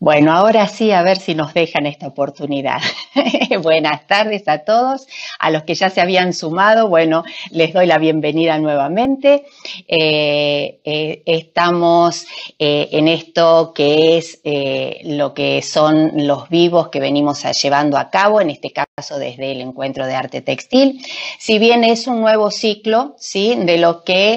Bueno, ahora sí, a ver si nos dejan esta oportunidad. Buenas tardes a todos, a los que ya se habían sumado, bueno, les doy la bienvenida nuevamente. Estamos en esto que es lo que son los vivos que venimos llevando a cabo, en este caso desde el Encuentro de Arte Textil. Si bien es un nuevo ciclo, ¿sí?, de lo que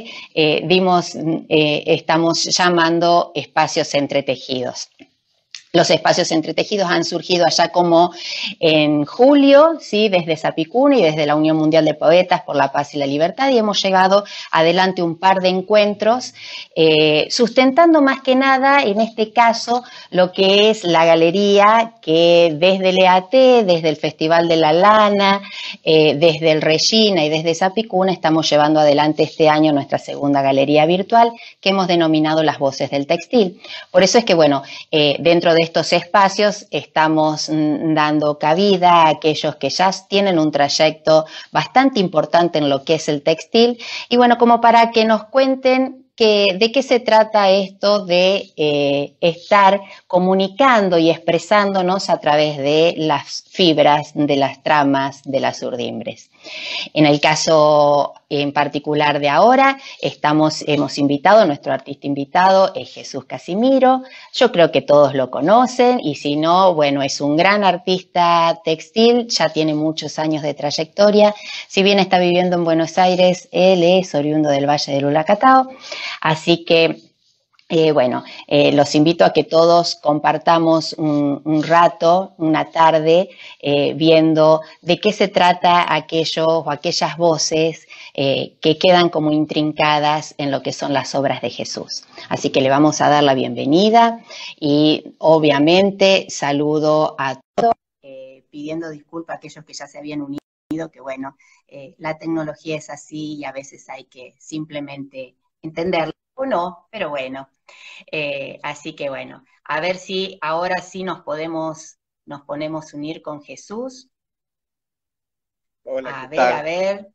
estamos llamando espacios entretejidos. Los espacios entretejidos han surgido allá como en julio, ¿sí?, desde Sapicuna y desde la Unión Mundial de Poetas por la Paz y la Libertad, y hemos llegado adelante un par de encuentros, sustentando más que nada, en este caso, lo que es la galería que desde el EAT, desde el Festival de la Lana, desde el Regina y desde Sapicuna estamos llevando adelante este año nuestra segunda galería virtual que hemos denominado Las Voces del Textil. Por eso es que, bueno, dentro de estos espacios estamos dando cabida a aquellos que ya tienen un trayecto bastante importante en lo que es el textil y bueno, como para que nos cuenten de qué se trata esto de estar comunicando y expresándonos a través de las fibras, de las tramas, de las urdimbres. En el caso en particular de ahora, hemos invitado, nuestro artista invitado es Jesús Casimiro. Yo creo que todos lo conocen y si no, bueno, es un gran artista textil, ya tiene muchos años de trayectoria. Si bien está viviendo en Buenos Aires, él es oriundo del Valle del Ulacatao. Así que los invito a que todos compartamos un rato, una tarde, viendo de qué se trata aquellos o aquellas voces que quedan como intrincadas en lo que son las obras de Jesús. Así que le vamos a dar la bienvenida y obviamente saludo a todos, pidiendo disculpas a aquellos que ya se habían unido, que bueno, la tecnología es así y a veces hay que simplemente entenderlo o no, pero bueno. Así que bueno, a ver si ahora sí nos ponemos a unir con Jesús. Hola, ¿qué tal? A ver.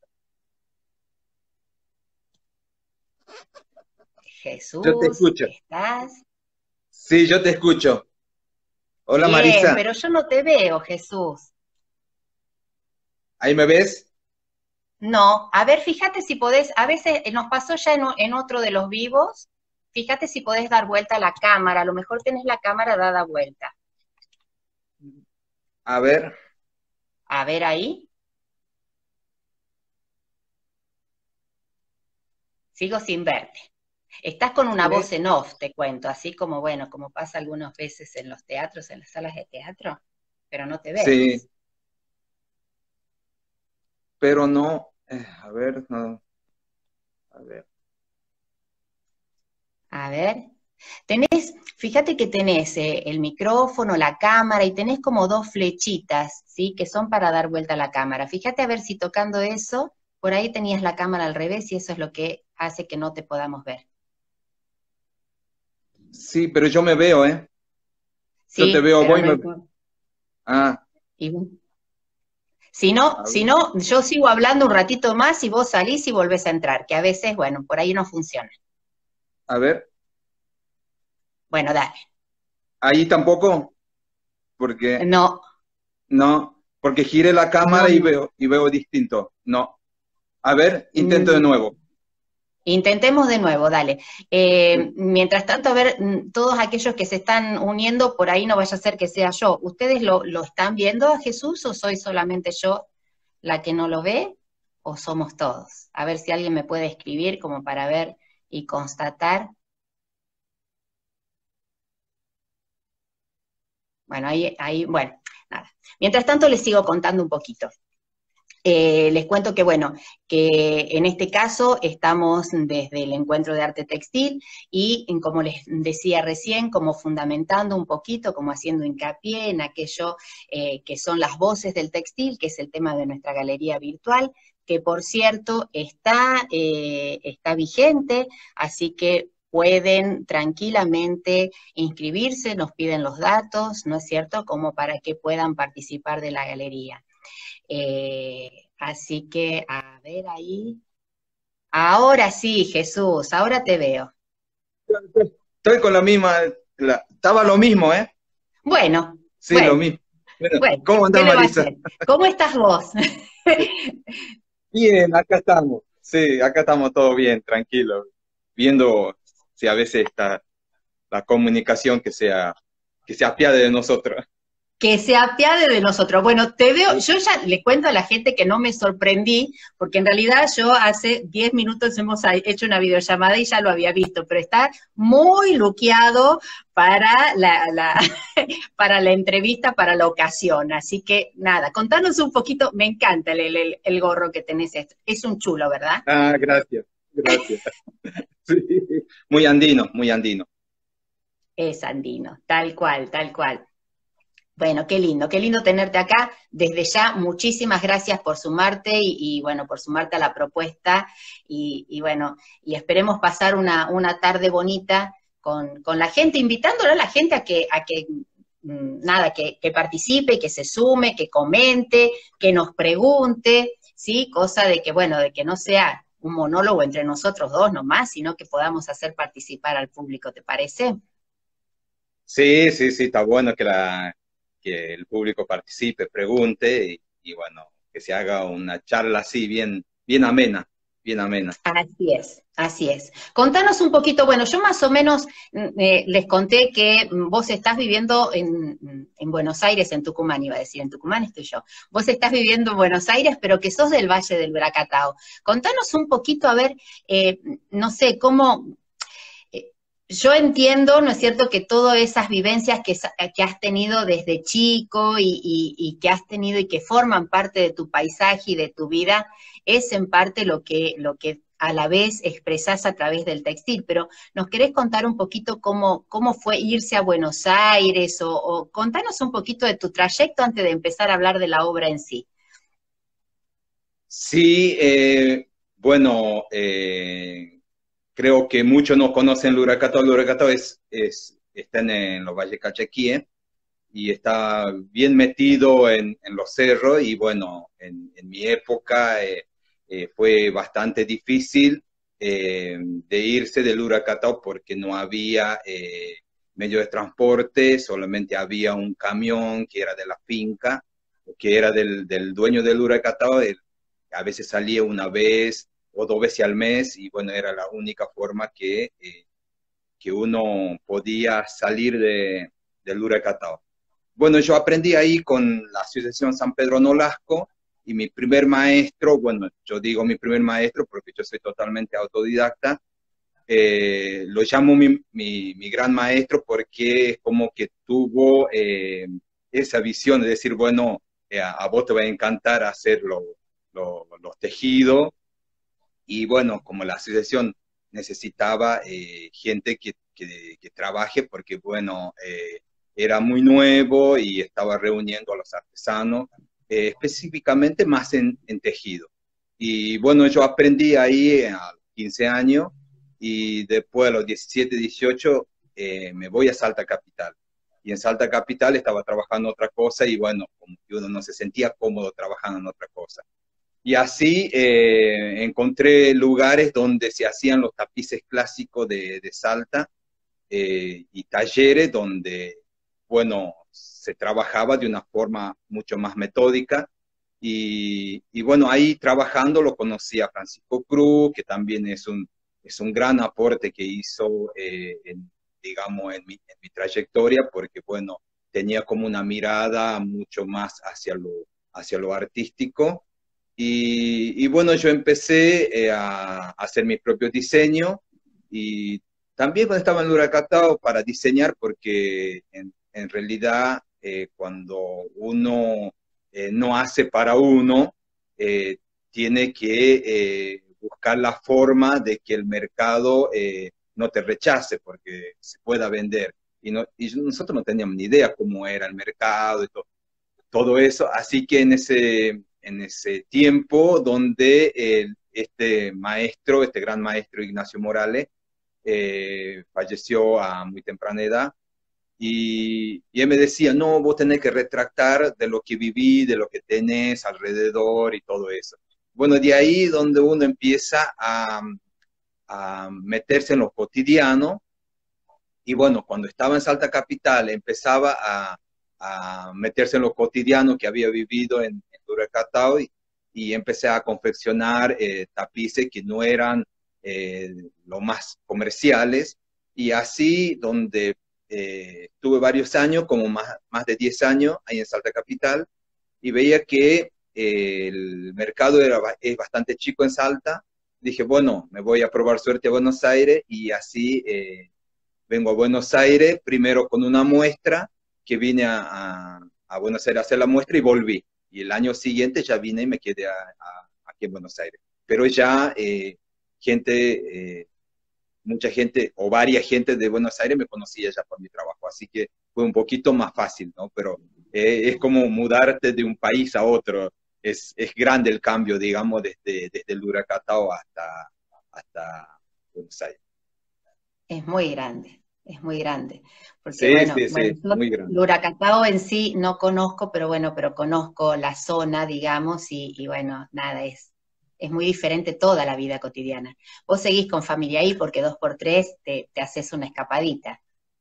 Yo te Jesús, escucho. ¿estás? Sí, yo te escucho. Hola, Bien, Marisa. pero yo no te veo, Jesús. ¿Ahí me ves? No, a ver, fíjate si podés, a veces nos pasó ya en otro de los vivos, fíjate si podés dar vuelta a la cámara, a lo mejor tenés la cámara dada vuelta. A ver. A ver ahí. Sigo sin verte. Estás con una voz Sí. en off, te cuento, así como, bueno, como pasa algunas veces en los teatros, en las salas de teatro, pero no te Sí, vemos. pero no. A ver, no. A ver. A ver, fíjate que tenés el micrófono, la cámara y tenés como dos flechitas, ¿sí? Que son para dar vuelta a la cámara. Fíjate a ver si tocando eso, por ahí tenías la cámara al revés y eso es lo que hace que no te podamos ver. Sí, pero yo me veo, ¿eh? Yo te Sí, veo, pero voy, no importa. Ah, Si a ver. no, yo sigo hablando un ratito más y vos salís y volvés a entrar, que a veces, bueno, por ahí no funciona. A ver. Bueno, dale. Ahí tampoco, porque No, no, porque gire la cámara no, no. y veo distinto. No. A ver, intento de Mm, nuevo. Intentemos de nuevo, dale. Mientras tanto, a ver, todos aquellos que se están uniendo, por ahí no vaya a ser que sea yo. ¿Ustedes lo están viendo a Jesús o soy solamente yo la que no lo ve? ¿O somos todos? A ver si alguien me puede escribir como para ver y constatar. Bueno, bueno, nada. Mientras tanto les sigo contando un poquito. Les cuento que, bueno, que en este caso estamos desde el Encuentro de Arte Textil y, como les decía recién, como fundamentando un poquito, como haciendo hincapié en aquello que son las voces del textil, que es el tema de nuestra galería virtual, que por cierto está vigente, así que pueden tranquilamente inscribirse, nos piden los datos, ¿no es cierto?, como para que puedan participar de la galería. Así que, a ver ahí. Ahora sí, Jesús, ahora te veo. Estoy con la misma, estaba lo mismo, ¿eh? Bueno, Sí, lo bueno, mismo. Bueno, bueno, ¿cómo ¿qué andás, le va a Marisa? hacer? ¿Cómo estás vos? Bien, acá estamos. Sí, acá estamos todo bien, tranquilo. Viendo si a veces está la comunicación que se apiade de nosotros. Que se apiade de nosotros. Bueno, te veo, yo ya le cuento a la gente que no me sorprendí, porque en realidad yo hace 10 minutos hemos hecho una videollamada y ya lo había visto, pero está muy luqueado para para la entrevista, para la ocasión. Así que nada, contanos un poquito, me encanta el gorro que tenés, es un chulo, ¿verdad? Ah, gracias, gracias. Sí, muy andino, muy andino. Es andino, tal cual, tal cual. Bueno, qué lindo tenerte acá. Desde ya, muchísimas gracias por sumarte bueno, por sumarte a la propuesta bueno, y esperemos pasar una tarde bonita con la gente, invitándole a la gente nada, que participe, que se sume, que comente, que nos pregunte, ¿sí? Cosa de que, bueno, de que no sea un monólogo entre nosotros dos nomás, sino que podamos hacer participar al público, ¿te parece? Sí, sí, sí, está bueno que el público participe, pregunte y bueno, que se haga una charla así bien, bien amena, bien amena. Así es, así es. Contanos un poquito, bueno, yo más o menos les conté que vos estás viviendo en Buenos Aires, en Tucumán, iba a decir, en Tucumán estoy yo. Vos estás viviendo en Buenos Aires, pero que sos del Valle del Bracatao. Contanos un poquito, a ver, no sé, eh, yo entiendo, ¿no es cierto?, que todas esas vivencias que has tenido desde chico y que has tenido y que forman parte de tu paisaje y de tu vida, es en parte lo que a la vez expresás a través del textil, pero ¿nos querés contar un poquito cómo fue irse a Buenos Aires o contanos un poquito de tu trayecto antes de empezar a hablar de la obra en sí? Sí, bueno, creo que muchos no conocen Luracatao. Luracatao está en los Valles Cachaquíes y está bien metido en los cerros y bueno, en mi época fue bastante difícil de irse del Luracatao porque no había medio de transporte, solamente había un camión que era de la finca, que era del dueño del Luracatao, a veces salía una vez o dos veces al mes y bueno, era la única forma que uno podía salir del Huracatao. Bueno, yo aprendí ahí con la Asociación San Pedro Nolasco y mi primer maestro, bueno, yo digo mi primer maestro porque yo soy totalmente autodidacta, lo llamo mi gran maestro porque es como que tuvo esa visión de decir, bueno, a vos te va a encantar hacer los tejidos y bueno, como la asociación necesitaba gente que trabaje porque, bueno, era muy nuevo y estaba reuniendo a los artesanos, específicamente más en tejido. Y bueno, yo aprendí ahí a los 15 años y después a los 17, 18 me voy a Salta Capital. Y en Salta Capital estaba trabajando otra cosa y bueno, como que uno no se sentía cómodo trabajando en otra cosa. Y así encontré lugares donde se hacían los tapices clásicos de Salta y talleres donde, bueno, se trabajaba de una forma mucho más metódica. Y bueno, ahí trabajando lo conocí a Francisco Cruz, que también es un gran aporte que hizo, digamos, en mi trayectoria, porque bueno, tenía como una mirada mucho más hacia lo artístico y bueno, yo empecé a hacer mis propios diseños y también cuando estaba en Luracatao para diseñar, porque en realidad cuando uno no hace para uno, tiene que buscar la forma de que el mercado no te rechace porque se pueda vender. Y nosotros no teníamos ni idea cómo era el mercado y todo eso. Así que en ese tiempo donde este maestro, este gran maestro Ignacio Morales, falleció a muy temprana edad, y él me decía, no, vos tenés que retractar de lo que viví, de lo que tenés alrededor y todo eso. Bueno, de ahí donde uno empieza a meterse en lo cotidiano Y bueno, cuando estaba en Salta Capital, empezaba a meterse en lo cotidiano que había vivido en Duracatao y empecé a confeccionar tapices que no eran lo más comerciales. Y así, donde tuve varios años, como más de 10 años, ahí en Salta Capital, y veía que el mercado es bastante chico en Salta. Dije, bueno, me voy a probar suerte a Buenos Aires y así vengo a Buenos Aires, primero con una muestra, que vine a Buenos Aires a hacer la muestra y volví. Y el año siguiente ya vine y me quedé aquí en Buenos Aires. Pero ya gente, mucha gente o varias gente de Buenos Aires me conocía ya por mi trabajo, así que fue un poquito más fácil, ¿no? Pero es como mudarte de un país a otro. Es grande el cambio, digamos, desde el Duracatao hasta Buenos Aires. Es muy grande, es muy grande. Porque Sí, bueno, sí, bueno, sí, yo muy grande. Luracatao en sí no conozco, pero bueno, pero conozco la zona, digamos, y bueno, nada, es muy diferente toda la vida cotidiana. Vos seguís con familia ahí porque dos por tres te haces una escapadita.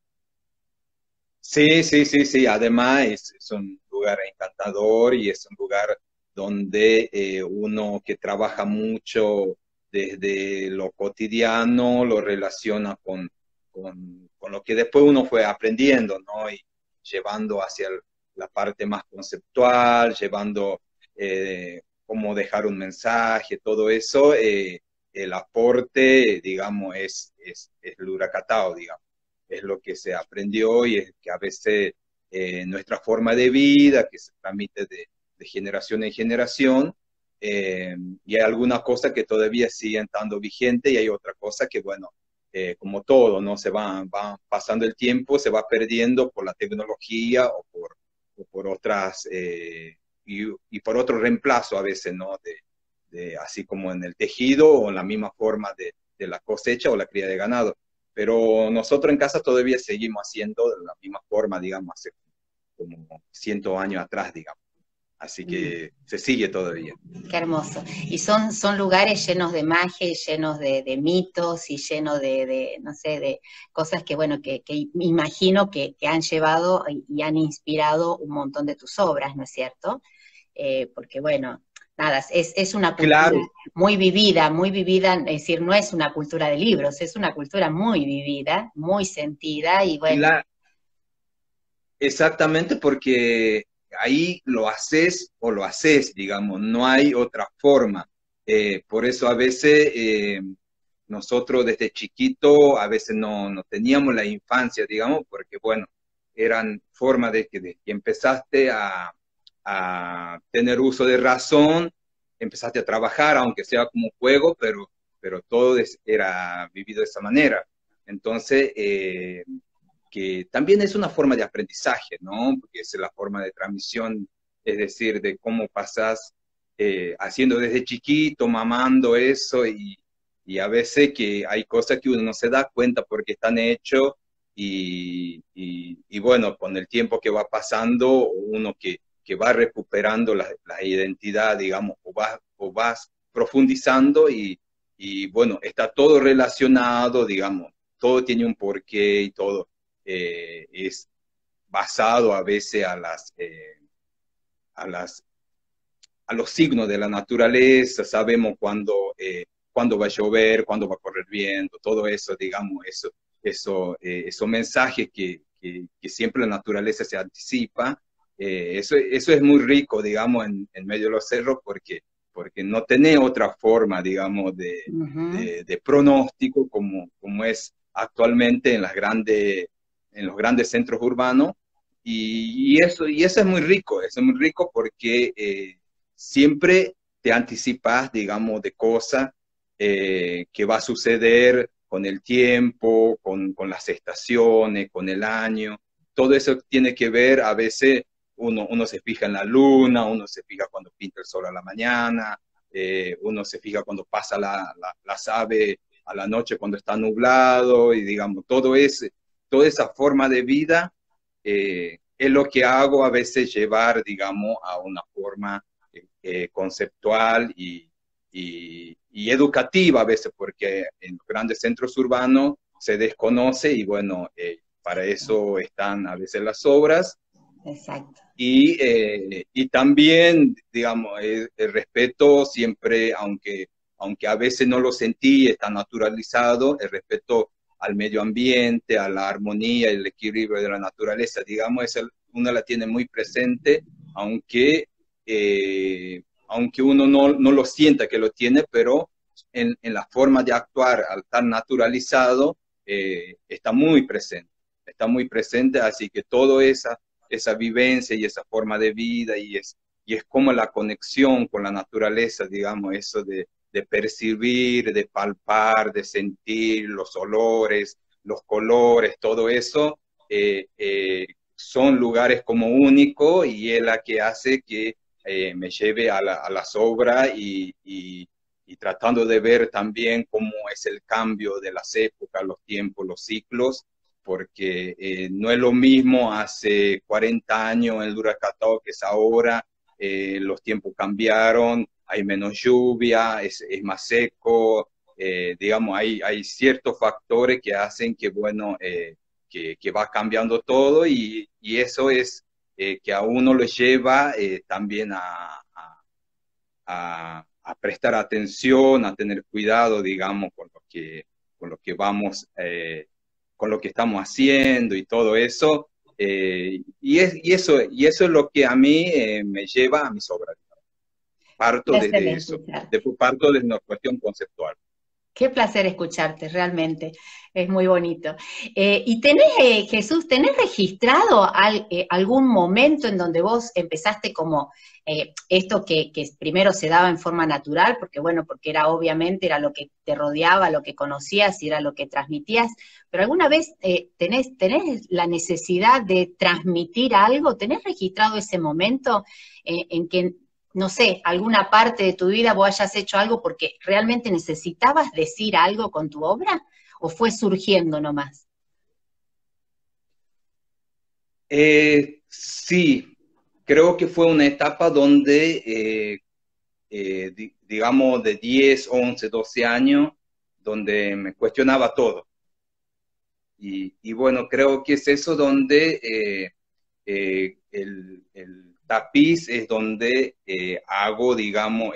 Sí, sí, sí, sí. Además es un lugar encantador y es un lugar donde uno que trabaja mucho desde lo cotidiano lo relaciona con lo que después uno fue aprendiendo, ¿no? Y llevando hacia la parte más conceptual, llevando cómo dejar un mensaje, todo eso, el aporte, digamos, es el Huracatao, digamos, es lo que se aprendió y es que a veces nuestra forma de vida, que se transmite de generación en generación, y hay algunas cosas que todavía siguen estando vigentes y hay otra cosa que, bueno, como todo, ¿no? Va pasando el tiempo, se va perdiendo por la tecnología o por otras, y por otro reemplazo a veces, ¿no? Así como en el tejido o en la misma forma de la cosecha o la cría de ganado. Pero nosotros en casa todavía seguimos haciendo de la misma forma, digamos, hace como 100 años atrás, digamos. Así Mm. que se sigue todavía. Qué hermoso. Y son lugares llenos de magia y llenos de mitos y llenos no sé, de cosas que, bueno, que imagino que han llevado y han inspirado un montón de tus obras, ¿no es cierto? Porque, bueno, nada, es una cultura Claro, muy vivida, es decir, no es una cultura de libros, es una cultura muy vivida, muy sentida y, bueno, claro. Exactamente, porque ahí lo haces o lo haces, digamos, no hay otra forma. Por eso a veces nosotros desde chiquito a veces no teníamos la infancia, digamos, porque bueno, eran formas de que empezaste a tener uso de razón, empezaste a trabajar, aunque sea como juego, pero todo era vivido de esa manera. Entonces, que también es una forma de aprendizaje, ¿no? Porque es la forma de transmisión, es decir, de cómo pasas haciendo desde chiquito, mamando eso, y a veces que hay cosas que uno no se da cuenta porque están hechos, y bueno, con el tiempo que va pasando, uno que va recuperando la identidad, digamos, o vas profundizando y bueno, está todo relacionado, digamos, todo tiene un porqué y todo es basado a veces a, las, a los signos de la naturaleza, sabemos cuándo va a llover, cuándo va a correr viento, todo eso, digamos, esos mensajes que siempre la naturaleza se anticipa. Eso es muy rico, digamos, en medio de los cerros porque no tiene otra forma, digamos, ujú. de pronóstico como es actualmente en los grandes centros urbanos. Y eso es muy rico porque siempre te anticipas, digamos, de cosas que va a suceder con el tiempo, con las estaciones, con el año. Todo eso tiene que ver, a veces uno se fija en la luna, uno se fija cuando pinta el sol a la mañana, uno se fija cuando pasa las aves a la noche cuando está nublado, y digamos, toda esa forma de vida es lo que hago a veces llevar, digamos, a una forma conceptual y educativa a veces, porque en los grandes centros urbanos se desconoce y bueno, para eso están a veces las obras. Exacto. Y también, digamos, el respeto siempre, aunque a veces no lo sentí, está naturalizado, el respeto al medio ambiente, a la armonía, el equilibrio de la naturaleza, digamos, uno la tiene muy presente, aunque uno no lo sienta que lo tiene, pero en la forma de actuar, al estar naturalizado, está muy presente, así que todo esa vivencia y esa forma de vida y es como la conexión con la naturaleza, digamos, eso de percibir, de palpar, de sentir los olores, los colores, todo eso, son lugares como únicos y es la que hace que me lleve a las obras y tratando de ver también cómo es el cambio de las épocas, los tiempos, los ciclos, porque no es lo mismo hace 40 años el Duracatao que es ahora, los tiempos cambiaron, hay menos lluvia, es más seco, digamos, hay ciertos factores que hacen que, bueno, que va cambiando todo y eso es que a uno lo lleva también a prestar atención, a tener cuidado, digamos, con lo que vamos, con lo que estamos haciendo y todo eso. Y eso es lo que a mí me lleva a mis obras. Parto Placer desde eso, escucharte. parto de una cuestión conceptual. Qué placer escucharte, realmente, es muy bonito. Y tenés, Jesús, ¿tenés registrado algún momento en donde vos empezaste como esto que primero se daba en forma natural, porque bueno, porque era obviamente era lo que te rodeaba, lo que conocías y era lo que transmitías, pero alguna vez tenés la necesidad de transmitir algo? ¿Tenés registrado ese momento en que no sé, alguna parte de tu vida vos hayas hecho algo porque realmente necesitabas decir algo con tu obra? ¿O fue surgiendo nomás? Sí, creo que fue una etapa donde, digamos, de 10, 11, 12 años, donde me cuestionaba todo. Y bueno, creo que es eso donde el tapiz es donde hago, digamos,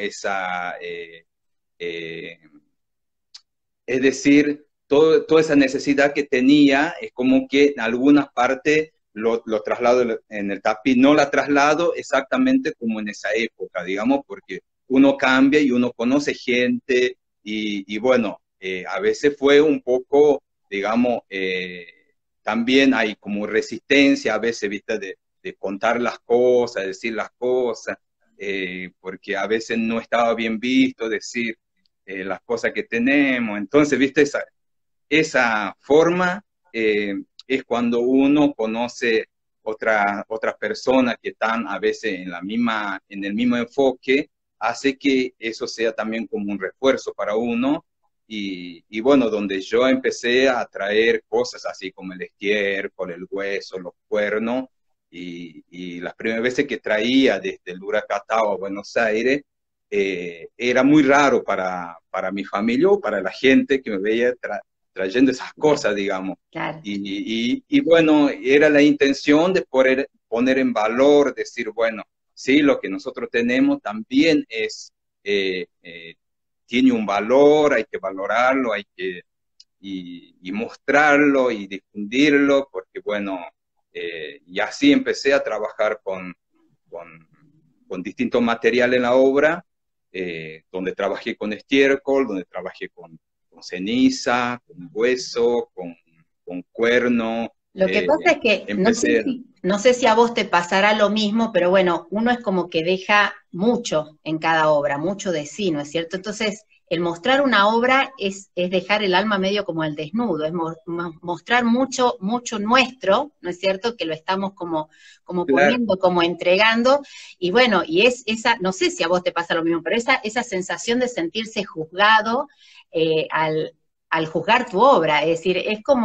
eh, es decir, toda esa necesidad que tenía, es como que en algunas partes lo traslado en el tapiz, no la traslado exactamente como en esa época, digamos, porque uno cambia y uno conoce gente y bueno, a veces fue un poco, digamos, también hay como resistencia a veces, viste, de contar las cosas, decir las cosas, porque a veces no estaba bien visto decir las cosas que tenemos. Entonces, viste, esa forma es cuando uno conoce otras personas que están a veces en el mismo enfoque, hace que eso sea también como un refuerzo para uno. Y bueno, donde yo empecé a traer cosas así como el estiércol, el hueso, los cuernos, y las primeras veces que traía desde el Duracatao a Buenos Aires, era muy raro para mi familia o para la gente que me veía trayendo esas cosas, digamos. Claro. Y bueno, era la intención de poner en valor, decir, bueno, sí, lo que nosotros tenemos también tiene un valor, hay que valorarlo, y mostrarlo y difundirlo, porque bueno, y así empecé a trabajar con distintos materiales en la obra, donde trabajé con estiércol, donde trabajé con ceniza, con hueso, con cuerno. Lo que pasa es que Empecé. no sé si a vos te pasará lo mismo, pero bueno, uno es como que deja mucho en cada obra, mucho de sí, ¿no es cierto? Entonces, el mostrar una obra es dejar el alma medio como al desnudo, es mostrar mucho, mucho nuestro, ¿no es cierto? Que lo estamos como Claro. poniendo, como entregando, y bueno, y es esa, no sé si a vos te pasa lo mismo, pero esa sensación de sentirse juzgado al juzgar tu obra, es decir,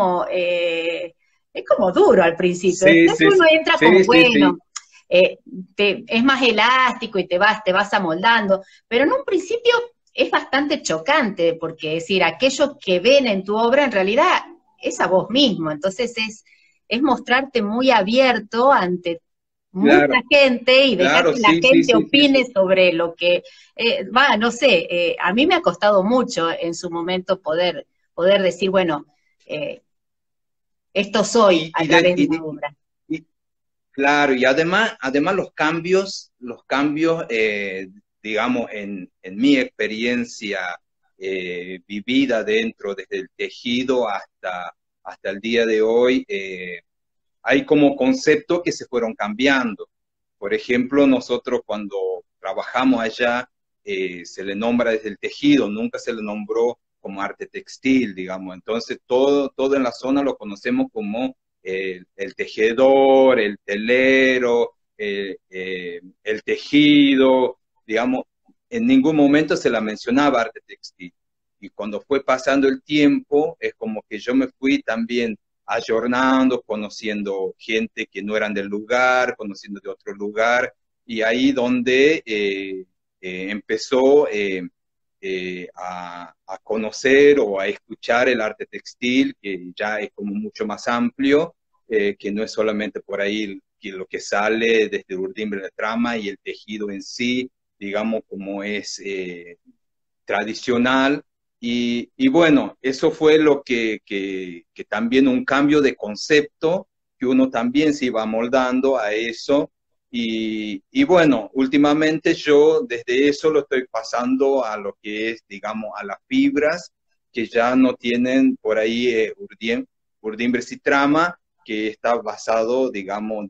es como duro al principio. Sí, Después sí, uno entra como, sí, sí, sí. bueno, es más elástico y te vas amoldando, pero en un principio es bastante chocante, porque es decir, aquello que ven en tu obra en realidad es a vos mismo, entonces es mostrarte muy abierto ante Claro, mucha gente y dejar claro, que la sí, sí, gente sí, sí, opine sí. sobre lo que, no sé, a mí me ha costado mucho en su momento poder decir, bueno, eh, esto soy Y, a y, de- través de y, la de- obra. y- claro, y además los cambios, digamos, en mi experiencia vivida dentro, desde el tejido hasta el día de hoy, hay como conceptos que se fueron cambiando. Por ejemplo, nosotros cuando trabajamos allá, se le nombra desde el tejido, nunca se le nombró como arte textil, digamos. Entonces, todo en la zona lo conocemos como el tejedor, el telero, el tejido, digamos. En ningún momento se la mencionaba arte textil. Y cuando fue pasando el tiempo, es como que yo me fui también ayornando, conociendo gente que no eran del lugar, conociendo de otro lugar, y ahí donde empezó a conocer o a escuchar el arte textil, que ya es como mucho más amplio, que no es solamente por ahí que lo que sale desde urdimbre de trama y el tejido en sí, digamos, como es tradicional. Y bueno, eso fue lo que también un cambio de concepto, que uno también se iba moldando a eso. Y bueno, últimamente yo desde eso lo estoy pasando a lo que es, digamos, a las fibras, que ya no tienen por ahí urdimbres y trama, que está basado, digamos,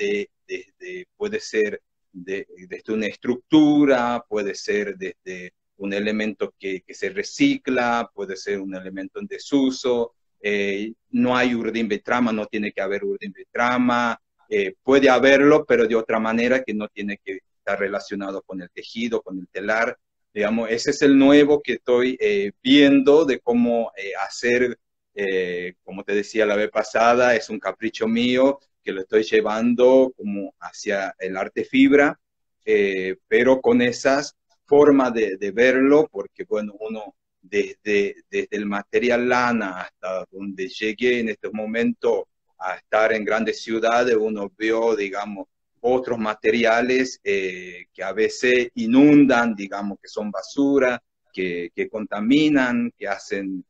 puede ser desde una estructura, puede ser desde un elemento que se recicla, puede ser un elemento en desuso, no hay urdimbre trama, no tiene que haber urdimbre trama, puede haberlo, pero de otra manera que no tiene que estar relacionado con el tejido, con el telar. Digamos, ese es el nuevo que estoy viendo de cómo hacer, como te decía la vez pasada, es un capricho mío que lo estoy llevando como hacia el arte fibra, pero con esas forma de verlo, porque bueno, uno desde el material lana hasta donde llegué en estos momentos a estar en grandes ciudades, uno vio, digamos, otros materiales que a veces inundan, digamos, que son basura, que contaminan, que hacen,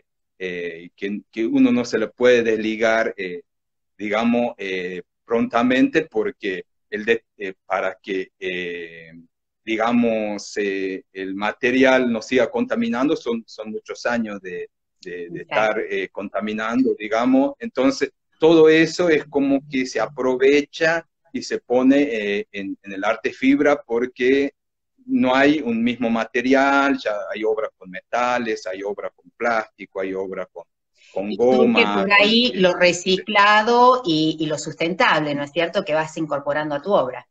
que uno no se le puede desligar, digamos, prontamente porque para que digamos, el material no siga contaminando, son muchos años de estar contaminando, digamos. Entonces, todo eso es como que se aprovecha y se pone en el arte fibra porque no hay un mismo material, ya hay obras con metales, hay obras con plástico, hay obras con Y surge goma, por ahí lo este, reciclado y lo sustentable, ¿no es cierto?, que vas incorporando a tu obra.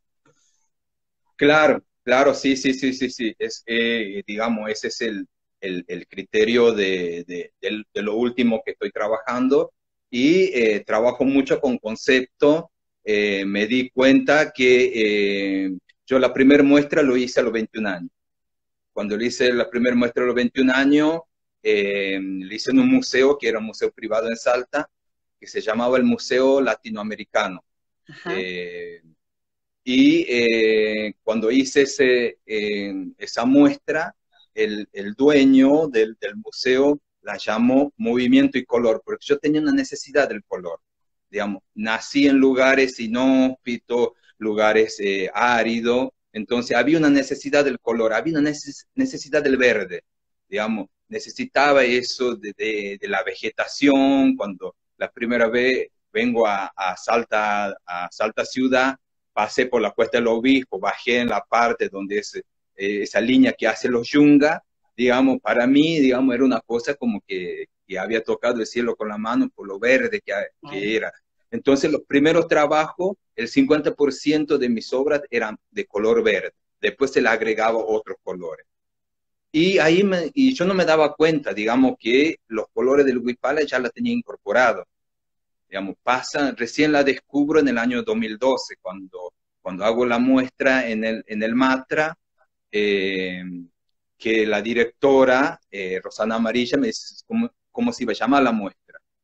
claro, claro, sí, sí, sí, sí, sí. Digamos, ese es el criterio de lo último que estoy trabajando y trabajo mucho con concepto. Me di cuenta que yo la primera muestra lo hice a los 21 años. Cuando le hice la primera muestra a los 21 años, le hice en un museo que era un museo privado en Salta, que se llamaba el Museo Latinoamericano. Ajá. Eh, y cuando hice esa muestra, el dueño del museo la llamó Movimiento y Color, porque yo tenía una necesidad del color. Digamos, nací en lugares inhóspitos, lugares áridos, entonces había una necesidad del color, había una necesidad del verde, digamos, necesitaba eso de la vegetación. Cuando la primera vez vengo a Salta ciudad, pasé por la Cuesta del Obispo, bajé en la parte donde es esa línea que hace los yungas, digamos, para mí, digamos, era una cosa como que había tocado el cielo con la mano por lo verde que era. Entonces, los primeros trabajos, el 50% de mis obras eran de color verde, después se le agregaba otros colores. Y yo no me daba cuenta, digamos, que los colores del Huipala ya la tenía incorporado. Digamos, recién la descubro en el año 2012, cuando hago la muestra en el Matra, eh, que la directora, Rosana Amarilla, me dice cómo se iba a llamar la muestra.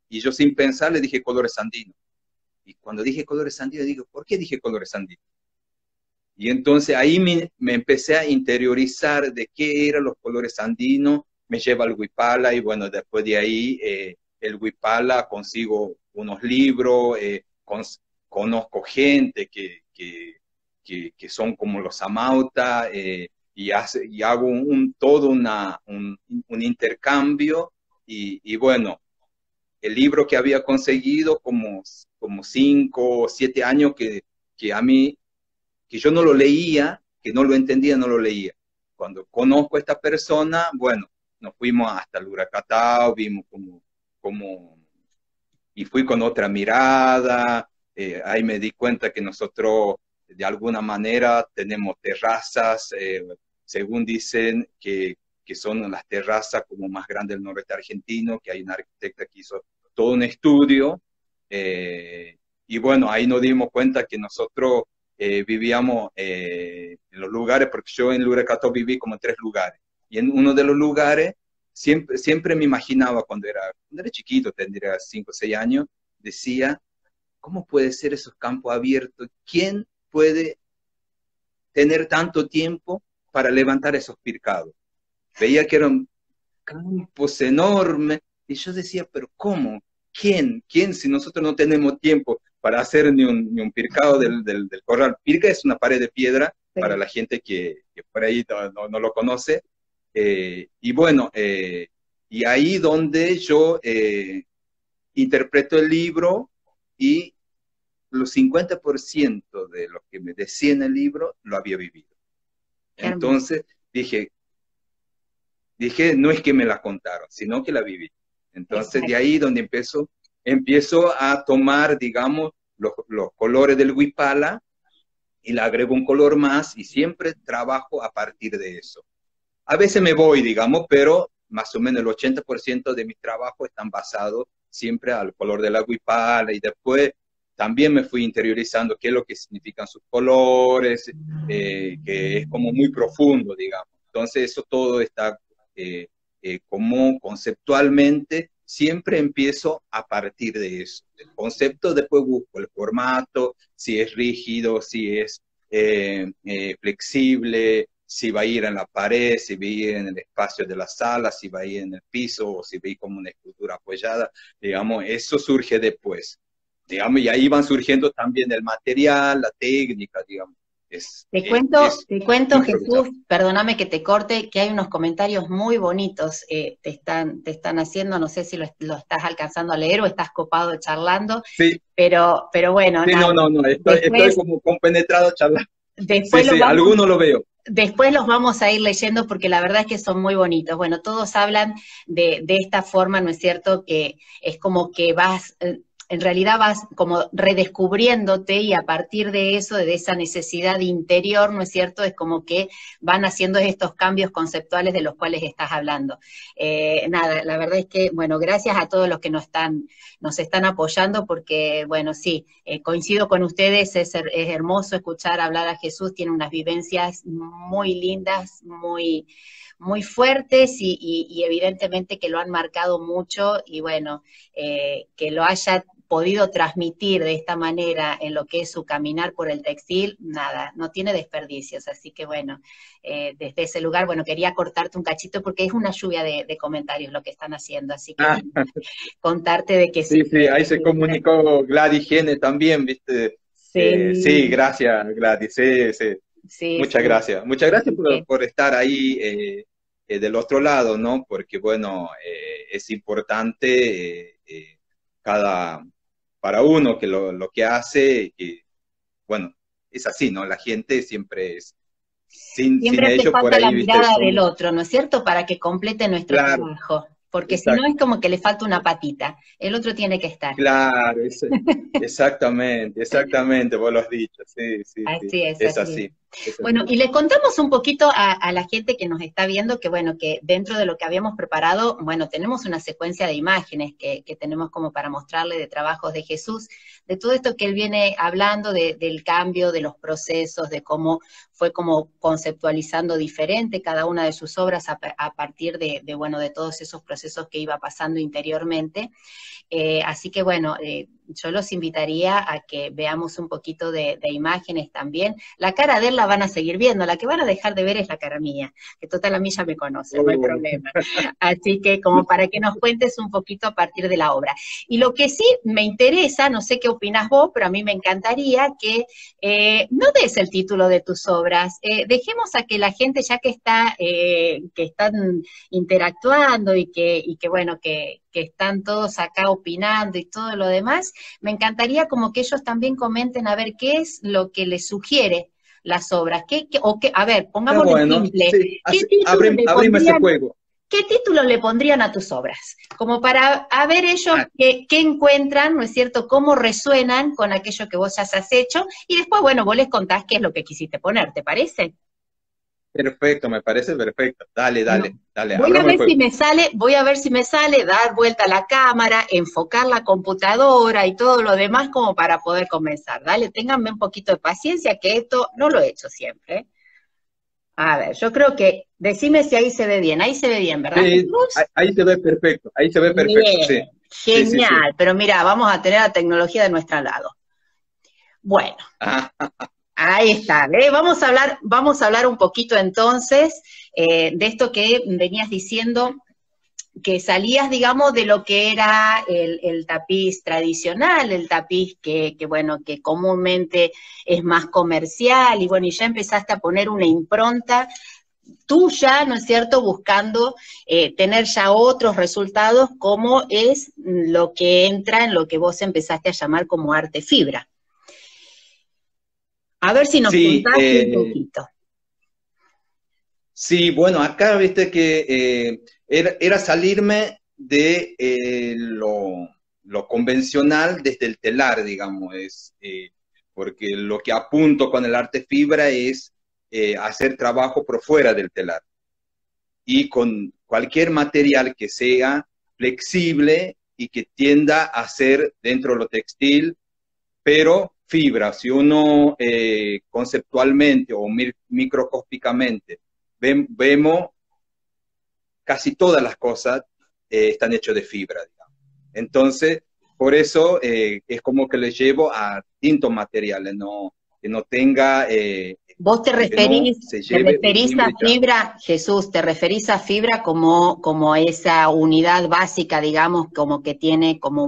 y yo sin pensar le dije colores andinos. Y cuando dije colores andinos, digo, ¿por qué dije colores andinos? Y entonces ahí me empecé a interiorizar de qué eran los colores andinos, me lleva al Huipala y bueno, después de ahí el Huipala consigo unos libros, conozco gente que son como los Amauta y hago todo un intercambio y bueno, el libro que había conseguido como 5 o 7 años que a mí que yo no lo leía, que no lo entendía, no lo leía. Cuando conozco a esta persona, bueno, nos fuimos hasta el Huracatao, vimos como y fui con otra mirada, ahí me di cuenta que nosotros de alguna manera tenemos terrazas, según dicen que son las terrazas como más grandes del noreste argentino, que hay una arquitecta que hizo todo un estudio, y bueno, ahí nos dimos cuenta que nosotros vivíamos en los lugares, porque yo en Luracató viví como en 3 lugares, y en uno de los lugares siempre me imaginaba cuando era chiquito, tendría 5 o 6 años, decía, ¿cómo puede ser esos campos abiertos? ¿Quién puede tener tanto tiempo para levantar esos pircados? Veía que eran campos enormes, y yo decía, pero ¿cómo? ¿Quién si nosotros no tenemos tiempo para hacer ni un pircado del corral? Pirca es una pared de piedra, sí, para la gente que por ahí no lo conoce. Y bueno, y ahí donde yo interpreto el libro y los 50% de lo que me decía en el libro lo había vivido. Entonces dije, no es que me la contaron, sino que la viví. Entonces de ahí donde empiezo a tomar, digamos, los colores del Huipala y le agrego un color más y siempre trabajo a partir de eso. A veces me voy, digamos, pero más o menos el 80% de mis trabajos están basados siempre al color de la Huipala y después también me fui interiorizando qué es lo que significan sus colores, que es como muy profundo, digamos. Entonces eso todo está como conceptualmente, siempre empiezo a partir de eso. El concepto, después busco el formato, si es rígido, si es flexible, si va a ir en la pared, si va a ir en el espacio de la sala, si va a ir en el piso, o si va a ir como una escultura apoyada, digamos, eso surge después, digamos, y ahí van surgiendo también el material, la técnica, digamos. Te cuento, Jesús, perdóname que te corte, que hay unos comentarios muy bonitos, te están haciendo, no sé si lo estás alcanzando a leer o estás copado charlando, sí, pero bueno. Sí, nada, no, estoy como compenetrado charlando. Después sí, algunos lo veo. Después los vamos a ir leyendo porque la verdad es que son muy bonitos. Bueno, todos hablan de esta forma, ¿no es cierto? Que es como que vas, en realidad vas como redescubriéndote y a partir de eso, de esa necesidad interior, ¿no es cierto? Es como que van haciendo estos cambios conceptuales de los cuales estás hablando. Nada, la verdad es que, bueno, gracias a todos los que nos están apoyando porque, bueno, sí, coincido con ustedes, es hermoso escuchar hablar a Jesús, tiene unas vivencias muy lindas, muy fuertes y evidentemente que lo han marcado mucho y bueno, que lo haya podido transmitir de esta manera en lo que es su caminar por el textil, nada, no tiene desperdicios, así que bueno, desde ese lugar, bueno, quería cortarte un cachito porque es una lluvia de comentarios lo que están haciendo, así que contarte de que sí. Sí, ahí se comunicó Gladys Gene también, ¿viste? Sí, gracias Gladys, sí, muchas gracias. Muchas gracias por estar ahí del otro lado, ¿no? Porque, bueno, es importante para uno que lo que hace, que, bueno, es así, ¿no? La gente siempre es, sin ellos por ahí, la ¿viste? mirada del otro, ¿no es cierto? Para que complete nuestro trabajo. Porque si no es como que le falta una patita, el otro tiene que estar. Claro, exactamente, vos lo has dicho, sí. Así es. Así. Bueno, y les contamos un poquito a la gente que nos está viendo que, bueno, que dentro de lo que habíamos preparado, bueno, tenemos una secuencia de imágenes que tenemos como para mostrarle de trabajos de Jesús, de todo esto que él viene hablando, del cambio, de los procesos, de cómo fue como conceptualizando diferente cada una de sus obras a partir bueno, de todos esos procesos que iba pasando interiormente. Así que bueno, yo los invitaría a que veamos un poquito de imágenes también. La cara de él la van a seguir viendo, la que van a dejar de ver es la cara mía, que total a mí ya me conoce, no hay problema. Así que como para que nos cuentes un poquito a partir de la obra. Y lo que sí me interesa, no sé qué opinas vos, pero a mí me encantaría que no des el título de tus obras, dejemos a que la gente, ya que están interactuando y que bueno, que están todos acá opinando y todo lo demás, me encantaría como que ellos también comenten a ver qué es lo que les sugiere las obras, a ver, pongámoslo bueno, simple, sí, ¿qué abrimos ese juego. ¿qué título le pondrían a tus obras? Como para a ver ellos qué encuentran, ¿no es cierto?, cómo resuenan con aquello que vos ya has hecho, y después, bueno, vos les contás qué es lo que quisiste poner, ¿te parece? Perfecto, me parece perfecto. Dale, Bueno, dale, dale, voy a abramos el ver si juego. me sale, dar vuelta a la cámara, enfocar la computadora y todo lo demás como para poder comenzar. Dale, ténganme un poquito de paciencia, que esto no lo he hecho siempre. A ver, yo creo que, decime si ahí se ve bien, ¿verdad, Sí, Jesús? ahí se ve perfecto, ahí se ve perfecto, sí. Bien, Sí, sí, sí. genial, pero mira, vamos a tener la tecnología de nuestro lado. Bueno, Ajá. ahí está, ¿eh? Vamos a hablar un poquito entonces de esto que venías diciendo, que salías, digamos, de lo que era el tapiz tradicional, el tapiz bueno, que comúnmente es más comercial, y bueno, y ya empezaste a poner una impronta tuya, ¿no es cierto?, buscando tener ya otros resultados, como es lo que entra en lo que vos empezaste a llamar como arte fibra. A ver si nos Sí, contás un poquito. sí, bueno, acá viste que era salirme de lo convencional desde el telar, digamos, porque lo que apunto con el arte fibra es hacer trabajo por fuera del telar y con cualquier material que sea flexible y que tienda a ser dentro de lo textil, pero fibra. Si uno conceptualmente o microscópicamente vemos casi todas las cosas están hechas de fibra, digamos. Entonces, por eso es como que le llevo a distintos materiales, que no tenga... Vos te que no referís, se te lleve un referís a imbricado. fibra, Jesús, te referís a fibra como esa unidad básica, digamos, como que tiene como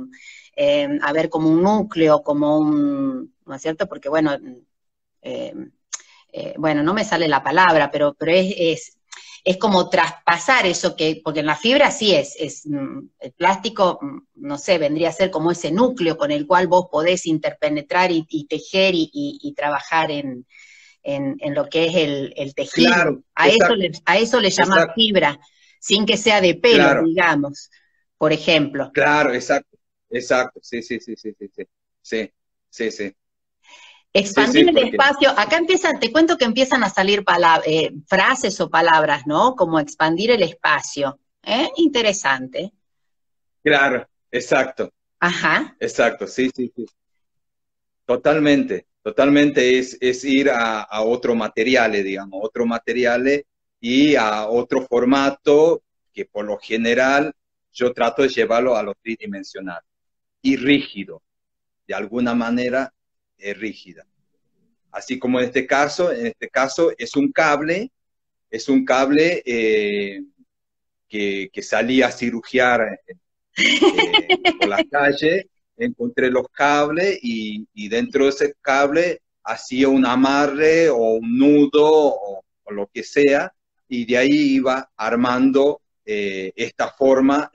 como un núcleo, ¿no es cierto? Porque bueno, eh, bueno, no me sale la palabra, pero es como traspasar eso porque en la fibra sí el plástico, no sé, vendría a ser como ese núcleo con el cual vos podés interpenetrar y tejer y trabajar en lo que es el tejido. Claro, A eso le llamás exacto, fibra, sin que sea de pelo, claro, digamos, por ejemplo. claro, exacto, sí, sí, sí, sí, sí, sí, sí, sí, sí, sí, Expandir sí, el porque, espacio, acá te cuento que empiezan a salir frases o palabras, ¿no? Como expandir el espacio. Interesante. claro, exacto, Ajá. exacto, sí, sí, sí, totalmente, totalmente es ir a otro materiales, digamos, otro materiales y a otro formato que por lo general yo trato de llevarlo a lo tridimensional y rígido, de alguna manera es rígida. Así como en este caso es un cable que salía a cirugiar por la calle, encontré los cables y dentro de ese cable hacía un amarre o un nudo o lo que sea, y de ahí iba armando esta forma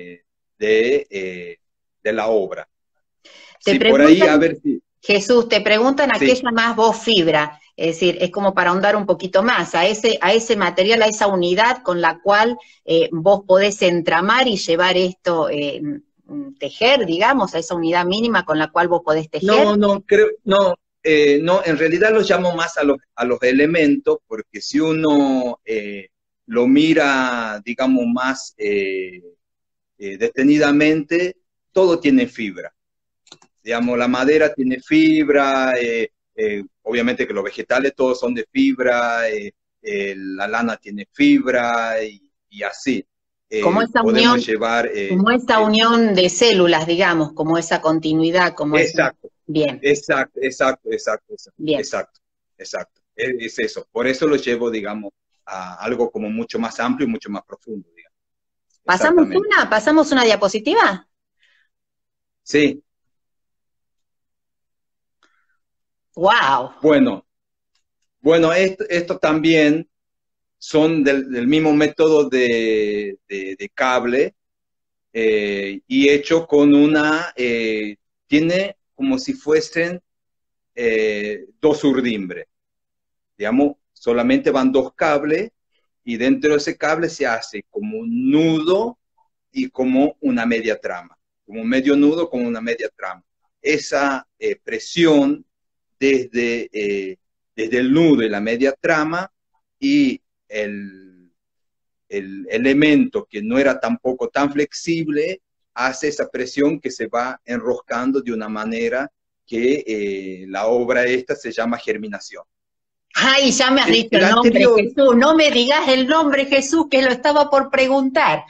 de la obra. Te Sí, por ahí, a preguntan, ver si... Jesús, te preguntan a qué Sí, llamás vos fibra. Es decir, es como para ahondar un poquito más a ese material, a esa unidad con la cual vos podés entramar y llevar esto, tejer, digamos, a esa unidad mínima con la cual vos podés tejer. no, no, creo, no, no, en realidad los llamo más a los elementos, porque si uno lo mira, digamos, más detenidamente, todo tiene fibra. Digamos, la madera tiene fibra, obviamente que los vegetales todos son de fibra, la lana tiene fibra y así. Como esa Podemos unión, llevar... como esa unión de células, digamos, como esa continuidad, como esa... exacto, Bien, exacto, exacto, exacto, exacto, bien. exacto, exacto. Es eso. Por eso lo llevo, digamos, a algo como mucho más amplio y mucho más profundo, digamos. Exactamente. ¿Pasamos una diapositiva? Sí, ¡Wow! bueno, bueno, esto también son del mismo método de cable y hecho con tiene como si fuesen dos urdimbres, digamos, solamente van dos cables y dentro de ese cable se hace como un nudo y como una media trama, como un medio nudo como una media trama. Esa presión desde el nudo y la media trama y el elemento que no era tampoco tan flexible hace esa presión que se va enroscando de una manera que la obra esta se llama germinación. Ay, ya me has dicho El el nombre, anterior, Jesús. No me digas el nombre, Jesús, que lo estaba por preguntar.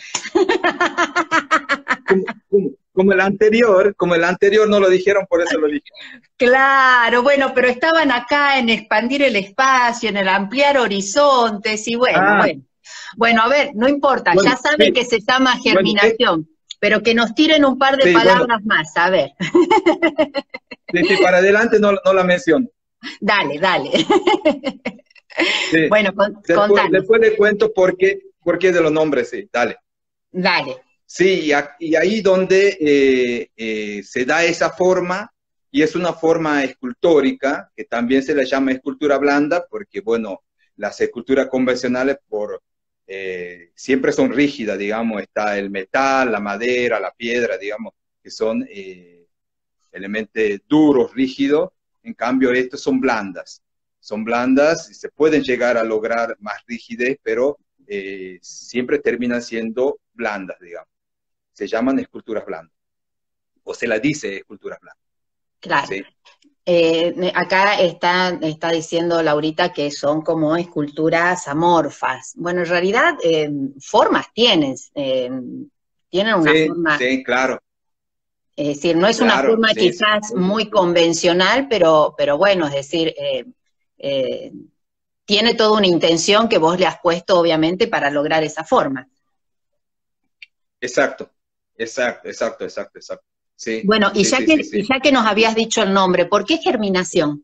como el anterior no lo dijeron, por eso lo dije. Claro, bueno, pero estaban acá en expandir el espacio, en el ampliar horizontes y bueno, Ah, bueno. Bueno, a ver, no importa, bueno, ya saben sí, que se llama bueno, germinación, pero que nos tiren un par de sí, bueno, palabras más, a ver. sí, sí, para adelante no la menciono. Dale, dale. Sí. Bueno, contanos, Después le cuento por qué de los nombres, sí, dale. dale. Sí, y ahí donde se da esa forma, y es una forma escultórica, que también se le llama escultura blanda, porque, bueno, las esculturas convencionales siempre son rígidas, digamos, está el metal, la madera, la piedra, digamos, que son elementos duros, rígidos, en cambio estos son blandas y se pueden llegar a lograr más rigidez, pero siempre terminan siendo blandas, digamos. Se llaman esculturas blandas, o se las dice esculturas blandas. Claro. ¿Sí? Acá está diciendo Laurita que son como esculturas amorfas. Bueno, en realidad formas tienen una Sí, forma, sí, claro, es decir, no es una claro, forma sí, sí, quizás sí, muy convencional, pero bueno, es decir, eh, tiene toda una intención que vos le has puesto obviamente para lograr esa forma. exacto, exacto, exacto, exacto, exacto. Sí, Bueno, sí, sí, sí, sí. y ya que nos habías dicho el nombre, ¿por qué germinación?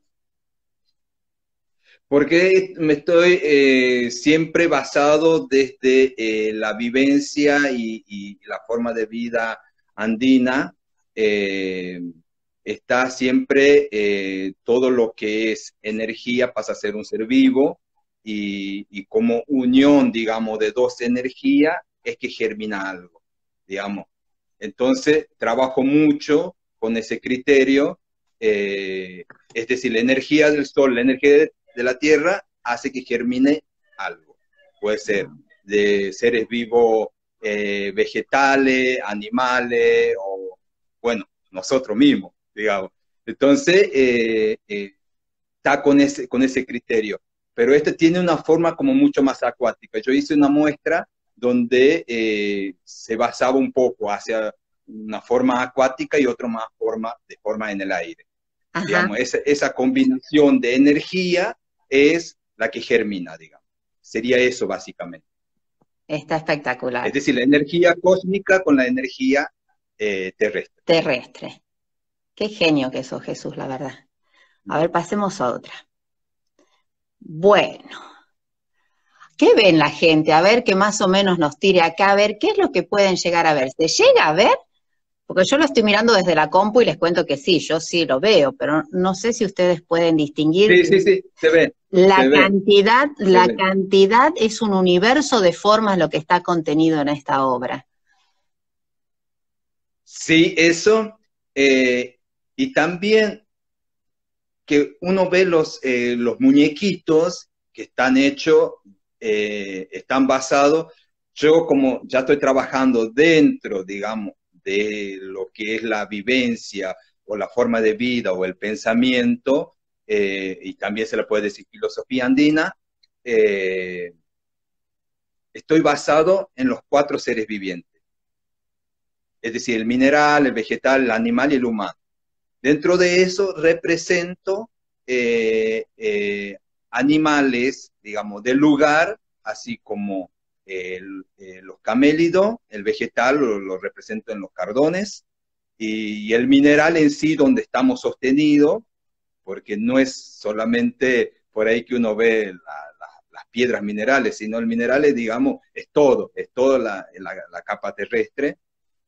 Porque me estoy siempre basado desde la vivencia y la forma de vida andina. eh, Está siempre todo lo que es energía pasa a ser un ser vivo y como unión, digamos, de dos energías es que germina algo, digamos. Entonces, trabajo mucho con ese criterio, es decir, la energía del sol, la energía de la tierra hace que germine algo. Puede ser de seres vivos, vegetales, animales o, bueno, nosotros mismos, digamos. Entonces, está con ese criterio. Pero este tiene una forma como mucho más acuática. Yo hice una muestra donde se basaba un poco hacia una forma acuática y otra más de forma en el aire. Ajá, Digamos, esa combinación de energía es la que germina, digamos. Sería eso básicamente. está Es espectacular. decir, la energía cósmica con la energía terrestre. Terrestre. Qué genio que sos, Jesús, la verdad. A ver, pasemos a otra. Bueno, ¿qué ven la gente? A ver, que más o menos nos tire acá, a ver, ¿qué es lo que pueden llegar a ver? ¿Se llega a ver? Porque yo lo estoy mirando desde la compu y les cuento que sí, yo sí lo veo, pero no sé si ustedes pueden distinguir. Sí, sí, sí, se ve, La se ve, cantidad, se la ve. cantidad es un universo de formas lo que está contenido en esta obra. Sí, eso. Y también que uno ve los muñequitos que están hechos, están basados, yo como ya estoy trabajando dentro, digamos, de lo que es la vivencia o la forma de vida o el pensamiento, y también se le puede decir filosofía andina, estoy basado en los 4 seres vivientes, es decir, el mineral, el vegetal, el animal y el humano. Dentro de eso represento animales, digamos, del lugar, así como los camélidos, el vegetal lo represento en los cardones, y el mineral en sí donde estamos sostenidos, porque no es solamente por ahí que uno ve las piedras minerales, sino el mineral es, digamos, es toda la capa terrestre,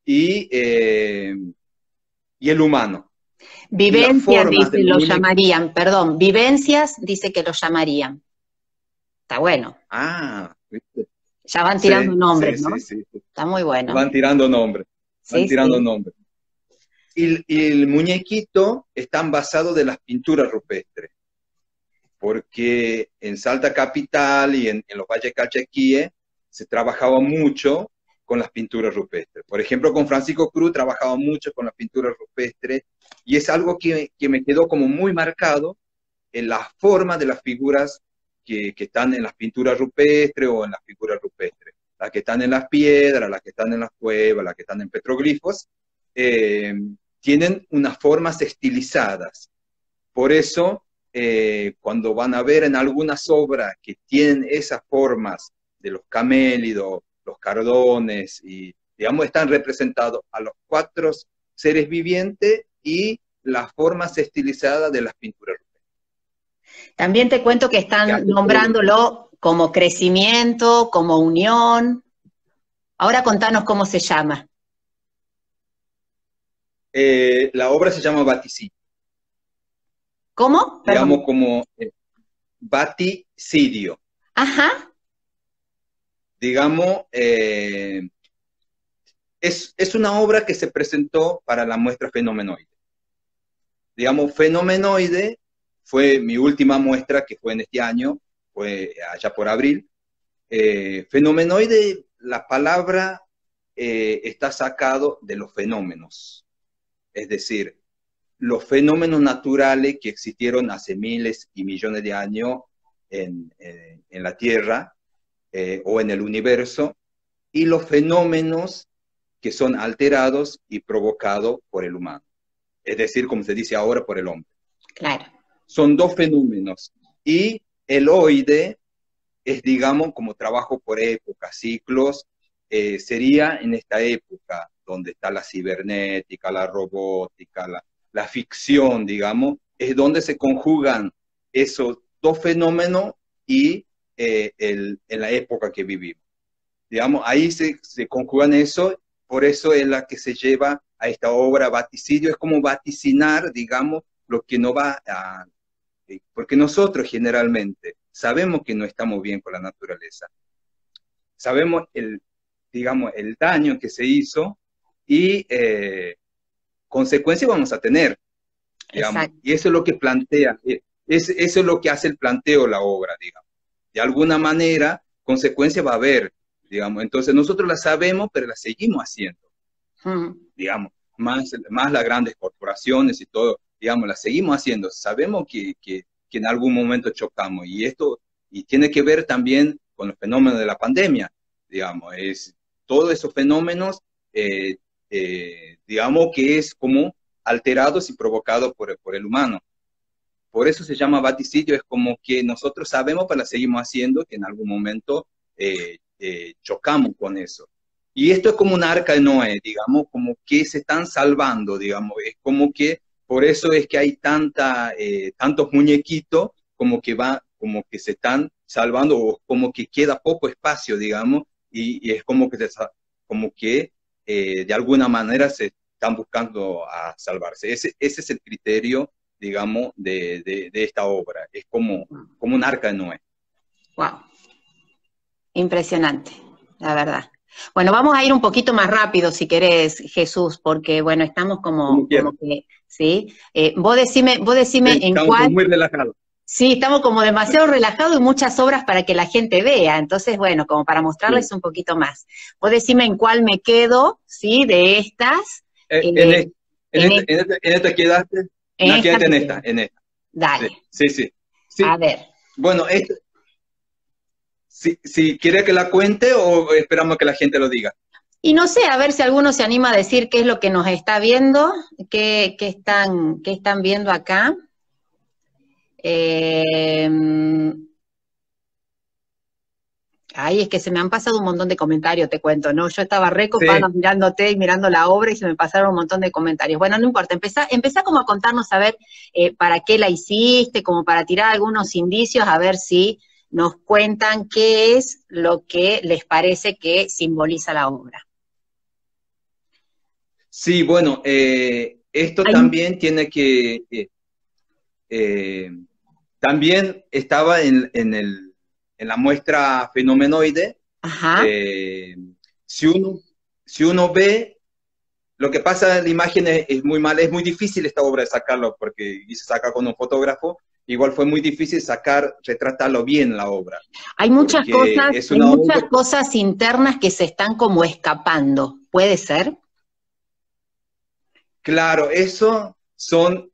y el humano. Y las Vivencias, formas dice, de los lo muñecos. llamarían, perdón, vivencias, dice que lo llamarían. Está bueno. Ah, ¿viste? Ya van tirando Sí, sí, nombres, ¿no? sí, sí. Está muy bueno. Van tirando nombres, van Sí, tirando sí. nombres. Y el muñequito están basado de las pinturas rupestres, porque en Salta Capital y en los Valles Calchaquíes se trabajaba mucho con las pinturas rupestres. Por ejemplo, con Francisco Cruz trabajaba mucho con las pinturas rupestres, y es algo que me quedó como muy marcado en la forma de las figuras que están en las pinturas rupestres o en las figuras rupestres. Las que están en las piedras, las que están en las cuevas, las que están en petroglifos, eh, tienen unas formas estilizadas. Por eso, cuando van a ver en algunas obras que tienen esas formas de los camélidos, los cardones, y digamos, están representados a los 4 seres vivientes y las formas estilizadas de las pinturas. También te cuento que Que están hace todo. nombrándolo como crecimiento, como unión. Ahora contanos cómo se llama. La obra se llama Baticidio, ¿Cómo? digamos Perdón. como Baticidio, Ajá. digamos, es una obra que se presentó para la muestra Fenomenoide. Digamos, Fenomenoide fue mi última muestra, que fue en este año, fue allá por abril. Fenomenoide, la palabra está sacado de los fenómenos, es decir, los fenómenos naturales que existieron hace miles y millones de años en la Tierra o en el universo, y los fenómenos que son alterados y provocados por el humano, es decir, como se dice ahora, por el hombre. Claro. Son 2 fenómenos, y el oide es, digamos, como trabajo por época, ciclos, sería en esta época donde está la cibernética, la robótica, la ficción, digamos, es donde se conjugan esos 2 fenómenos y en la época que vivimos. Digamos, ahí se conjugan eso, por eso es la que se lleva a esta obra Baticidio, es como vaticinar, digamos, lo que no va a... Porque nosotros generalmente sabemos que no estamos bien con la naturaleza, sabemos digamos, el daño que se hizo, y consecuencias vamos a tener, digamos, Exacto. y eso es lo que plantea, eso es lo que hace el planteo de la obra, digamos. De alguna manera, consecuencias va a haber, digamos, entonces nosotros las sabemos, pero las seguimos haciendo, digamos, más las grandes corporaciones y todo, digamos, las seguimos haciendo, sabemos que en algún momento chocamos, y tiene que ver también con los fenómenos de la pandemia, digamos, todos esos fenómenos, digamos que es como alterados y provocados por el humano. Por eso se llama baticidio, es como que nosotros sabemos, pero la seguimos haciendo, que en algún momento chocamos con eso. Y esto es como un arca de Noé, digamos, como que se están salvando, digamos, es como que por eso es que hay tantos muñequitos como que se están salvando, o como que queda poco espacio, digamos, y es como que de alguna manera se están buscando a salvarse. Ese es el criterio, digamos, de esta obra. Es como un arca de Noé. Wow. Impresionante, la verdad. Bueno, vamos a ir un poquito más rápido si querés, Jesús, porque bueno, estamos como como quieras. que, ¿sí? Vos Sí, decime en estamos cuál. muy relajados. Sí, estamos como demasiado relajados y muchas obras para que la gente vea. Entonces, bueno, como para Sí. mostrarles un poquito más. Vos decime en cuál me quedo, ¿sí? De estas. En, eh, este, en, en, este, e- en, este, en esta quedaste, en no, esta quédate me en quedo. esta, en esta. Sí, Dale. sí, sí. A Sí. ver. Bueno, si quiere que la cuente o esperamos que la gente lo diga. Y no sé, a ver si alguno se anima a decir qué es lo que nos está viendo, qué están viendo acá. Eh, Ay, es que se me han pasado un montón de comentarios, te cuento, ¿no? Yo estaba recopada Sí, mirándote y mirando la obra y se me pasaron un montón de comentarios. Bueno, no importa, empezá como a contarnos a ver para qué la hiciste, como para tirar algunos indicios, a ver si nos cuentan qué es lo que les parece que simboliza la obra. sí, bueno, esto Ay, también tiene que, eh, también estaba en la muestra fenomenoide. ajá, eh, si uno, si uno ve, lo que pasa en la imagen es muy mal, es muy difícil esta obra de sacarlo, porque se saca con un fotógrafo, igual fue muy difícil retratarlo bien la obra, porque es hay una obra, muchas cosas internas que se están como escapando, ¿puede ser? claro, eso son,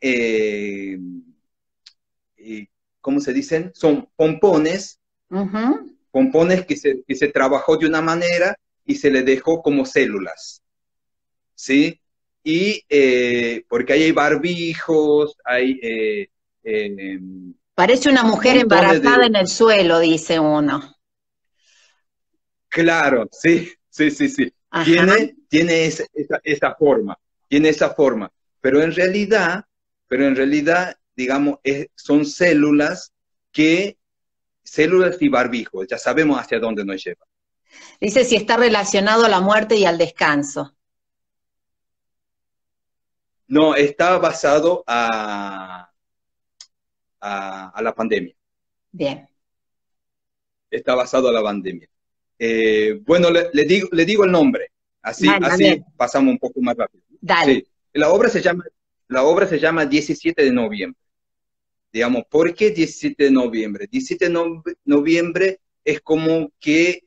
¿cómo se dicen? Son pompones, Ujú. pompones que se trabajó de una manera y se le dejó como células, ¿sí? Y porque ahí hay barbijos, hay Parece una mujer montones embarazada de... en el suelo, dice uno. Claro, sí, sí, sí, sí. Ajá. Tiene esa forma, tiene esa forma, pero en realidad, digamos, son células y barbijos, ya sabemos hacia dónde nos lleva. Dice si está relacionado a la muerte y al descanso. No, está basado a la pandemia, Bien. está basado a la pandemia. Bueno, le digo el nombre, Dale, a ver, así pasamos un poco más rápido. dale. Sí, la obra se llama 17 de noviembre. Digamos, ¿por qué 17 de noviembre? 17 de noviembre es como que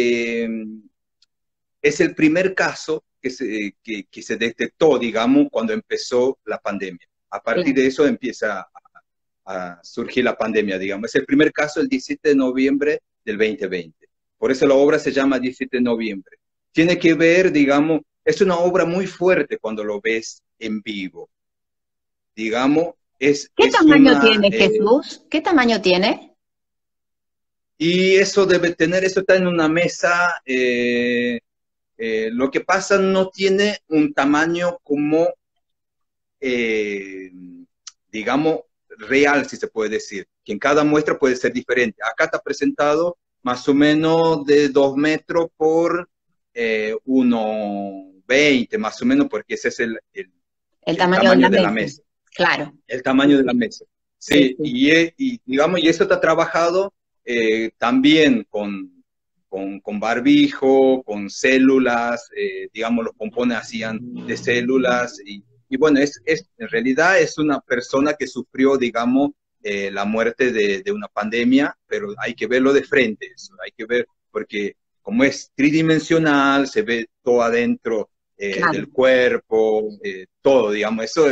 es el primer caso que se detectó, digamos, cuando empezó la pandemia. A partir Bien. de eso empieza a surgir la pandemia, digamos. Es el primer caso el 17 de noviembre del 2020. Por eso la obra se llama 17 de noviembre. Tiene que ver, digamos, es una obra muy fuerte cuando lo ves en vivo. Digamos, ¿Qué es tamaño una... tiene Jesús? ¿Qué tamaño tiene? y eso debe tener, eso está en una mesa. Lo que pasa no tiene un tamaño como, eh, digamos, real, si se puede decir, que en cada muestra puede ser diferente. Acá está presentado más o menos de 2 metros por 1,20, más o menos, porque ese es El el tamaño de tamaño la de la mesa. mesa, Claro. el tamaño de la mesa. Sí, Sí, sí. digamos, y eso está trabajado también con barbijo, con células, digamos, los pompones hacían de células, y bueno, en realidad es una persona que sufrió, digamos, la muerte de una pandemia, pero hay que verlo de frente, eso, hay que ver, porque como es tridimensional, se ve todo adentro Claro. del cuerpo, todo, digamos, eso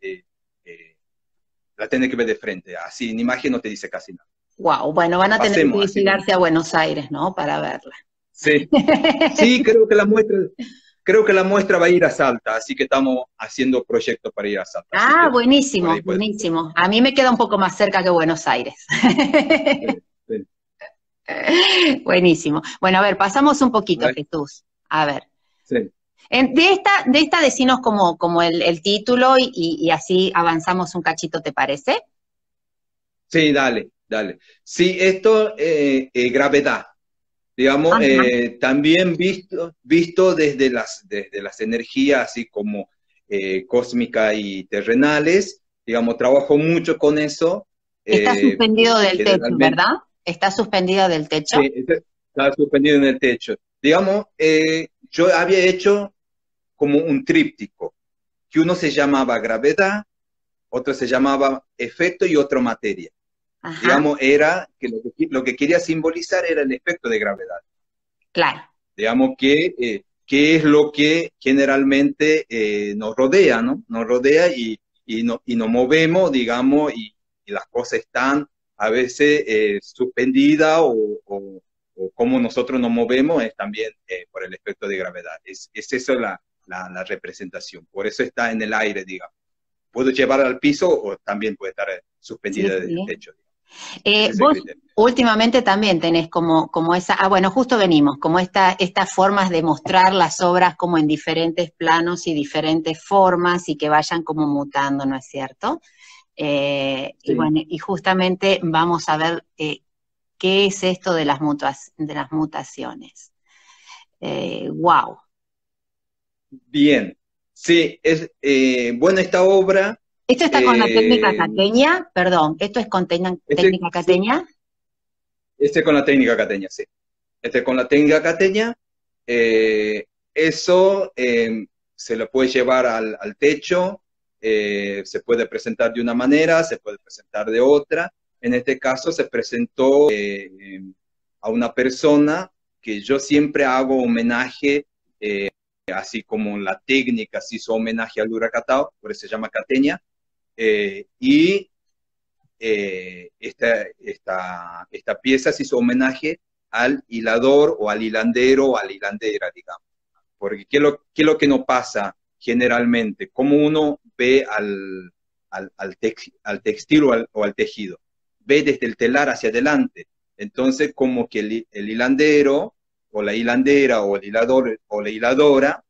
la tiene que ver de frente, así en imagen no te dice casi nada. Wow. Bueno, van a tener Pasemos, que así vamos. llegarse a Buenos Aires, ¿no? Para verla. Sí, sí, creo que la muestra va a ir a Salta, así que estamos haciendo proyectos para ir a Salta, así Ah, que por buenísimo, ahí puede ser. buenísimo. A mí me queda un poco más cerca que Buenos Aires. Sí, sí. Buenísimo. Bueno, a ver, pasamos un poquito, Ay, Jesús. A ver. sí, De esta decinos como el título y así avanzamos un cachito, ¿te parece? sí, dale, dale. Sí, esto, gravedad, digamos, Ajá. también visto desde las energías así como cósmicas y terrenales, digamos, trabajo mucho con eso, Está suspendido del techo, generalmente. ¿verdad? Está suspendido del techo. Sí, está suspendido en el techo. Digamos, yo había hecho como un tríptico, que uno se llamaba gravedad, otro se llamaba efecto y otro materia. Ajá, Digamos, era que lo que quería simbolizar era el efecto de gravedad. claro. Digamos que es lo que generalmente nos rodea, ¿no? Nos rodea y nos movemos, digamos, y las cosas están a veces suspendidas o como nosotros nos movemos es también por el efecto de gravedad. Es eso la representación. Por eso está en el aire, digamos. Puedo llevar al piso o también puede estar Sí, suspendida desde el sí. techo. Ese es el Vos criterio. últimamente también tenés como esa, bueno, justo venimos, como estas formas de mostrar las obras como en diferentes planos y diferentes formas y que vayan como mutando, ¿no es cierto? Y Sí. bueno, y justamente vamos a ver qué es esto de de las mutaciones. Wow. Bien. Sí, es bueno esta obra. ¿Esto está con la técnica Eh, cateña? Perdón, ¿esto es con este, técnica sí, cateña? este con la técnica cateña, sí. Este con la técnica cateña, eso se lo puede llevar al techo, se puede presentar de una manera, se puede presentar de otra. En este caso se presentó a una persona que yo siempre hago homenaje, así como la técnica se hizo homenaje al Huracatao, por eso se llama cateña, y esta pieza se hizo homenaje al hilador o al hilandero o a la hilandera, digamos. Porque qué es lo que nos pasa generalmente? ¿Cómo uno ve al textil o al tejido? Ve desde el telar hacia adelante. Entonces, como que el hilandero o la hilandera o el hilador o la hiladora,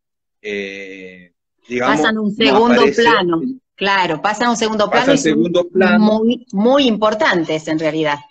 Pasan digamos, un no segundo aparece, plano, claro, pasan un segundo plano pasa y en son segundo plano. muy, muy importantes en realidad.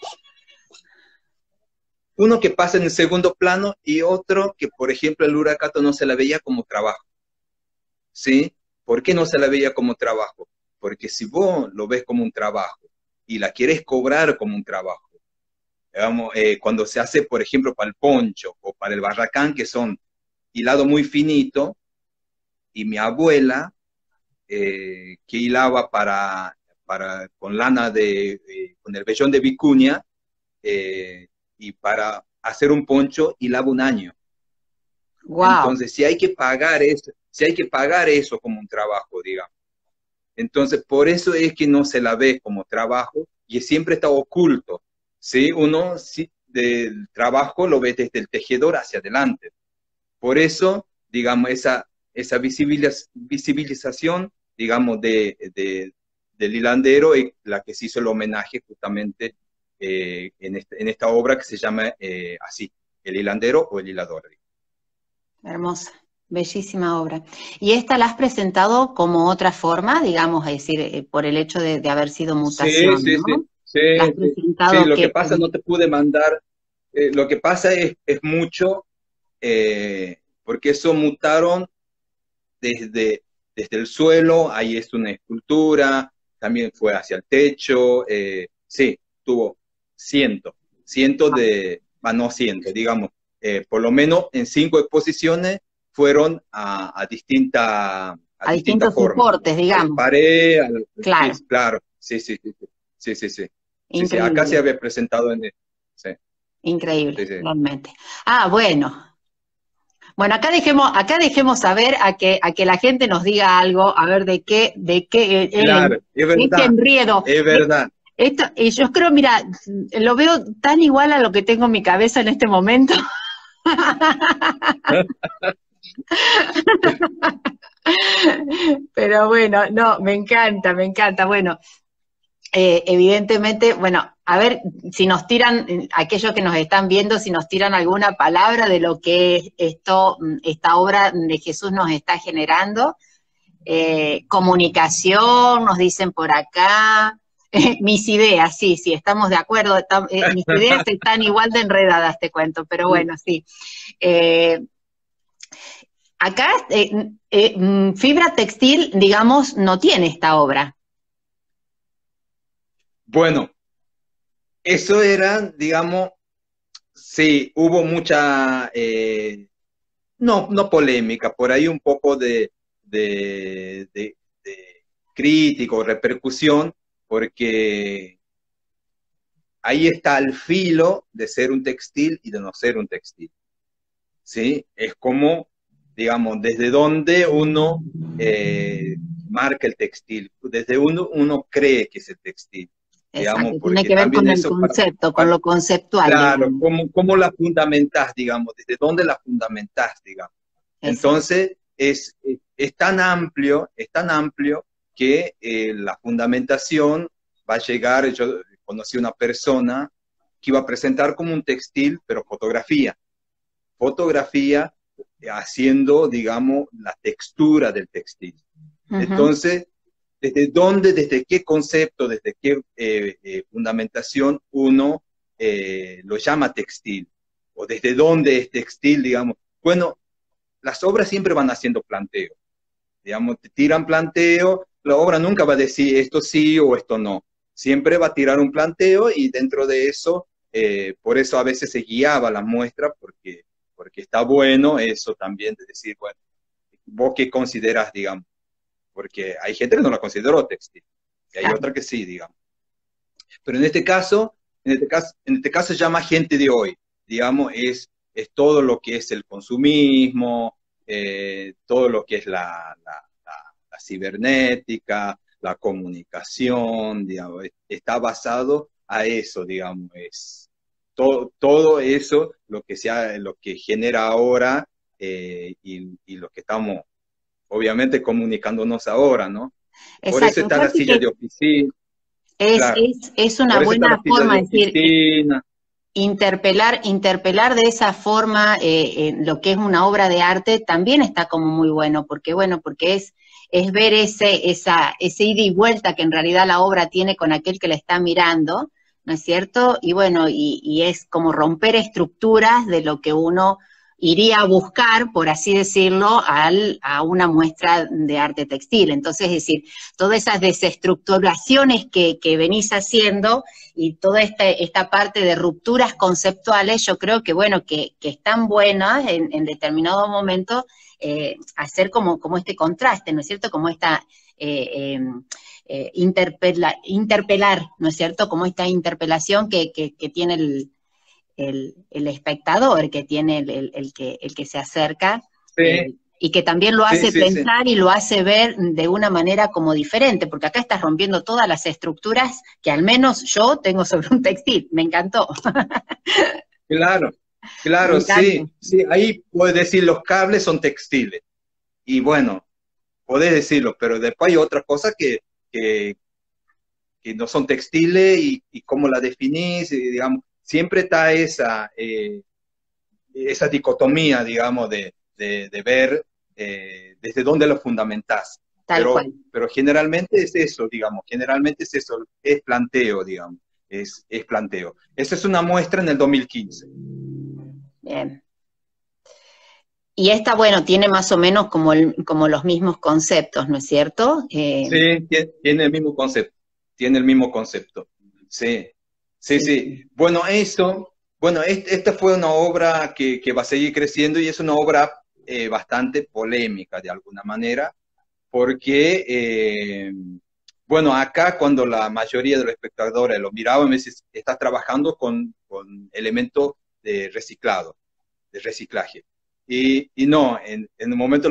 Uno que pasa en el segundo plano y otro que, por ejemplo, el Huracato no se la veía como trabajo, ¿sí? ¿Por qué no se la veía como trabajo? Porque si vos lo ves como un trabajo y la quieres cobrar como un trabajo, digamos, cuando se hace, por ejemplo, para el poncho o para el barracán, que son hilado muy finito, y mi abuela, que hilaba con lana con el vellón de vicuña, y para hacer un poncho hilaba un año. Wow. Entonces, si hay que pagar eso, si hay que pagar eso como un trabajo, digamos. Entonces, por eso es que no se la ve como trabajo y siempre está oculto. ¿Sí? Uno sí, del trabajo lo ve desde el tejedor hacia adelante. Por eso, digamos, esa visibilización, digamos, del hilandero es la que se hizo el homenaje justamente en esta obra que se llama así, El hilandero o el hilador. Hermosa, bellísima obra. ¿Y esta la has presentado como otra forma, digamos, es decir, por el hecho de haber sido Sí, mutación, sí, sí, ¿no? sí, ¿La has sí. Sí, presentado lo que que pasa, no te pude mandar, lo que pasa es mucho, porque eso mutaron desde el suelo, ahí es una escultura, también fue hacia el techo, sí, tuvo cientos, cientos no cientos, digamos, por lo menos en 5 exposiciones fueron a a distintas distintos formas, soportes, a la digamos? pared, sí, Claro, claro, sí, sí, sí, sí, sí, sí, sí, sí, acá se increíble, había presentado sí, increíble, sí, sí. realmente. Ah, bueno. Bueno, acá dejemos saber a que la gente nos diga algo, a ver de qué, Claro, este enredo. es verdad. Esto, y yo creo, mira, lo veo tan igual a lo que tengo en mi cabeza en este momento. Pero bueno, no, me encanta, me encanta. Bueno, evidentemente, bueno, a ver si nos tiran, aquellos que nos están viendo, si nos tiran alguna palabra de lo que esta obra de Jesús nos está generando. Comunicación, nos dicen por acá. Mis ideas, sí, sí, estamos de acuerdo. Mis ideas están igual de enredadas, te cuento, pero bueno, sí. Eh, Acá, fibra textil, digamos, no tiene esta obra. Bueno, eso era, digamos, sí, hubo mucha, no polémica, por ahí un poco de crítico, repercusión, porque ahí está el filo de ser un textil y de no ser un textil, ¿sí? Es como, digamos, desde donde uno marca el textil, desde uno cree que es el textil, digamos, Exacto, tiene porque que ver también con el eso concepto, con lo conceptual, claro, digamos. ¿cómo la fundamentás, digamos? ¿Desde dónde la fundamentás, digamos? Exacto. Entonces, es tan amplio que la fundamentación va a llegar, yo conocí una persona que iba a presentar como un textil, pero fotografía haciendo, digamos, la textura del textil. Ujú. Entonces, ¿desde dónde, desde qué concepto, desde qué fundamentación uno lo llama textil? ¿O desde dónde es textil, digamos? Bueno, las obras siempre van haciendo planteo. Digamos, te tiran planteo, la obra nunca va a decir esto sí o esto no. Siempre va a tirar un planteo y dentro de eso, por eso a veces se guiaba la muestra, porque está bueno eso también de decir, bueno, vos qué consideras, digamos, porque hay gente que no la consideró textil y hay Claro, otra que sí, digamos. Pero en este caso se llama gente de hoy, digamos, es todo lo que es el consumismo, todo lo que es la cibernética, la comunicación, digamos, está basado a eso, digamos, es todo eso lo que genera ahora y lo que estamos obviamente comunicándonos ahora, ¿no? Por eso exacto. está la Casi silla que de oficina, es, claro. es, es una Por eso está la buena silla forma, de es decir, oficina, interpelar de esa forma lo que es una obra de arte también está como muy bueno, porque es ver ese ida y vuelta que en realidad la obra tiene con aquel que la está mirando, ¿no es cierto? Y bueno, y es como romper estructuras de lo que uno iría a buscar, por así decirlo, a una muestra de arte textil. Entonces, es decir, todas esas desestructuraciones que venís haciendo y toda esta parte de rupturas conceptuales, yo creo que, bueno, que están buenas en determinado momento hacer como este contraste, ¿no es cierto? Como esta interpelar, ¿no es cierto? Como esta interpelación que tiene el espectador, que tiene el que se acerca, sí, y que también lo sí, hace sí, sí, pensar y lo hace ver de una manera como diferente, porque acá estás rompiendo todas las estructuras que al menos yo tengo sobre un textil. Me encantó, claro, me claro, encanta. sí, sí, ahí puedes decir los cables son textiles, y bueno, podés decirlo, pero después hay otras cosas que, que no son textiles y cómo la definís, y, digamos, siempre está esa dicotomía, digamos, de ver desde dónde lo fundamentás. Tal cual. Pero generalmente es eso, digamos, generalmente es eso, es planteo, digamos, es planteo. Esa es una muestra en el 2015. Bien. Y esta, bueno, tiene más o menos como los mismos conceptos, ¿no es cierto? Sí, tiene el mismo concepto, tiene el mismo concepto. Sí, sí, Sí, sí. Bueno, esta fue una obra que va a seguir creciendo y es una obra bastante polémica de alguna manera, porque, bueno, acá cuando la mayoría de los espectadores lo miraban, me decían, estás trabajando con elementos de reciclado, de reciclaje. Y no, en un momento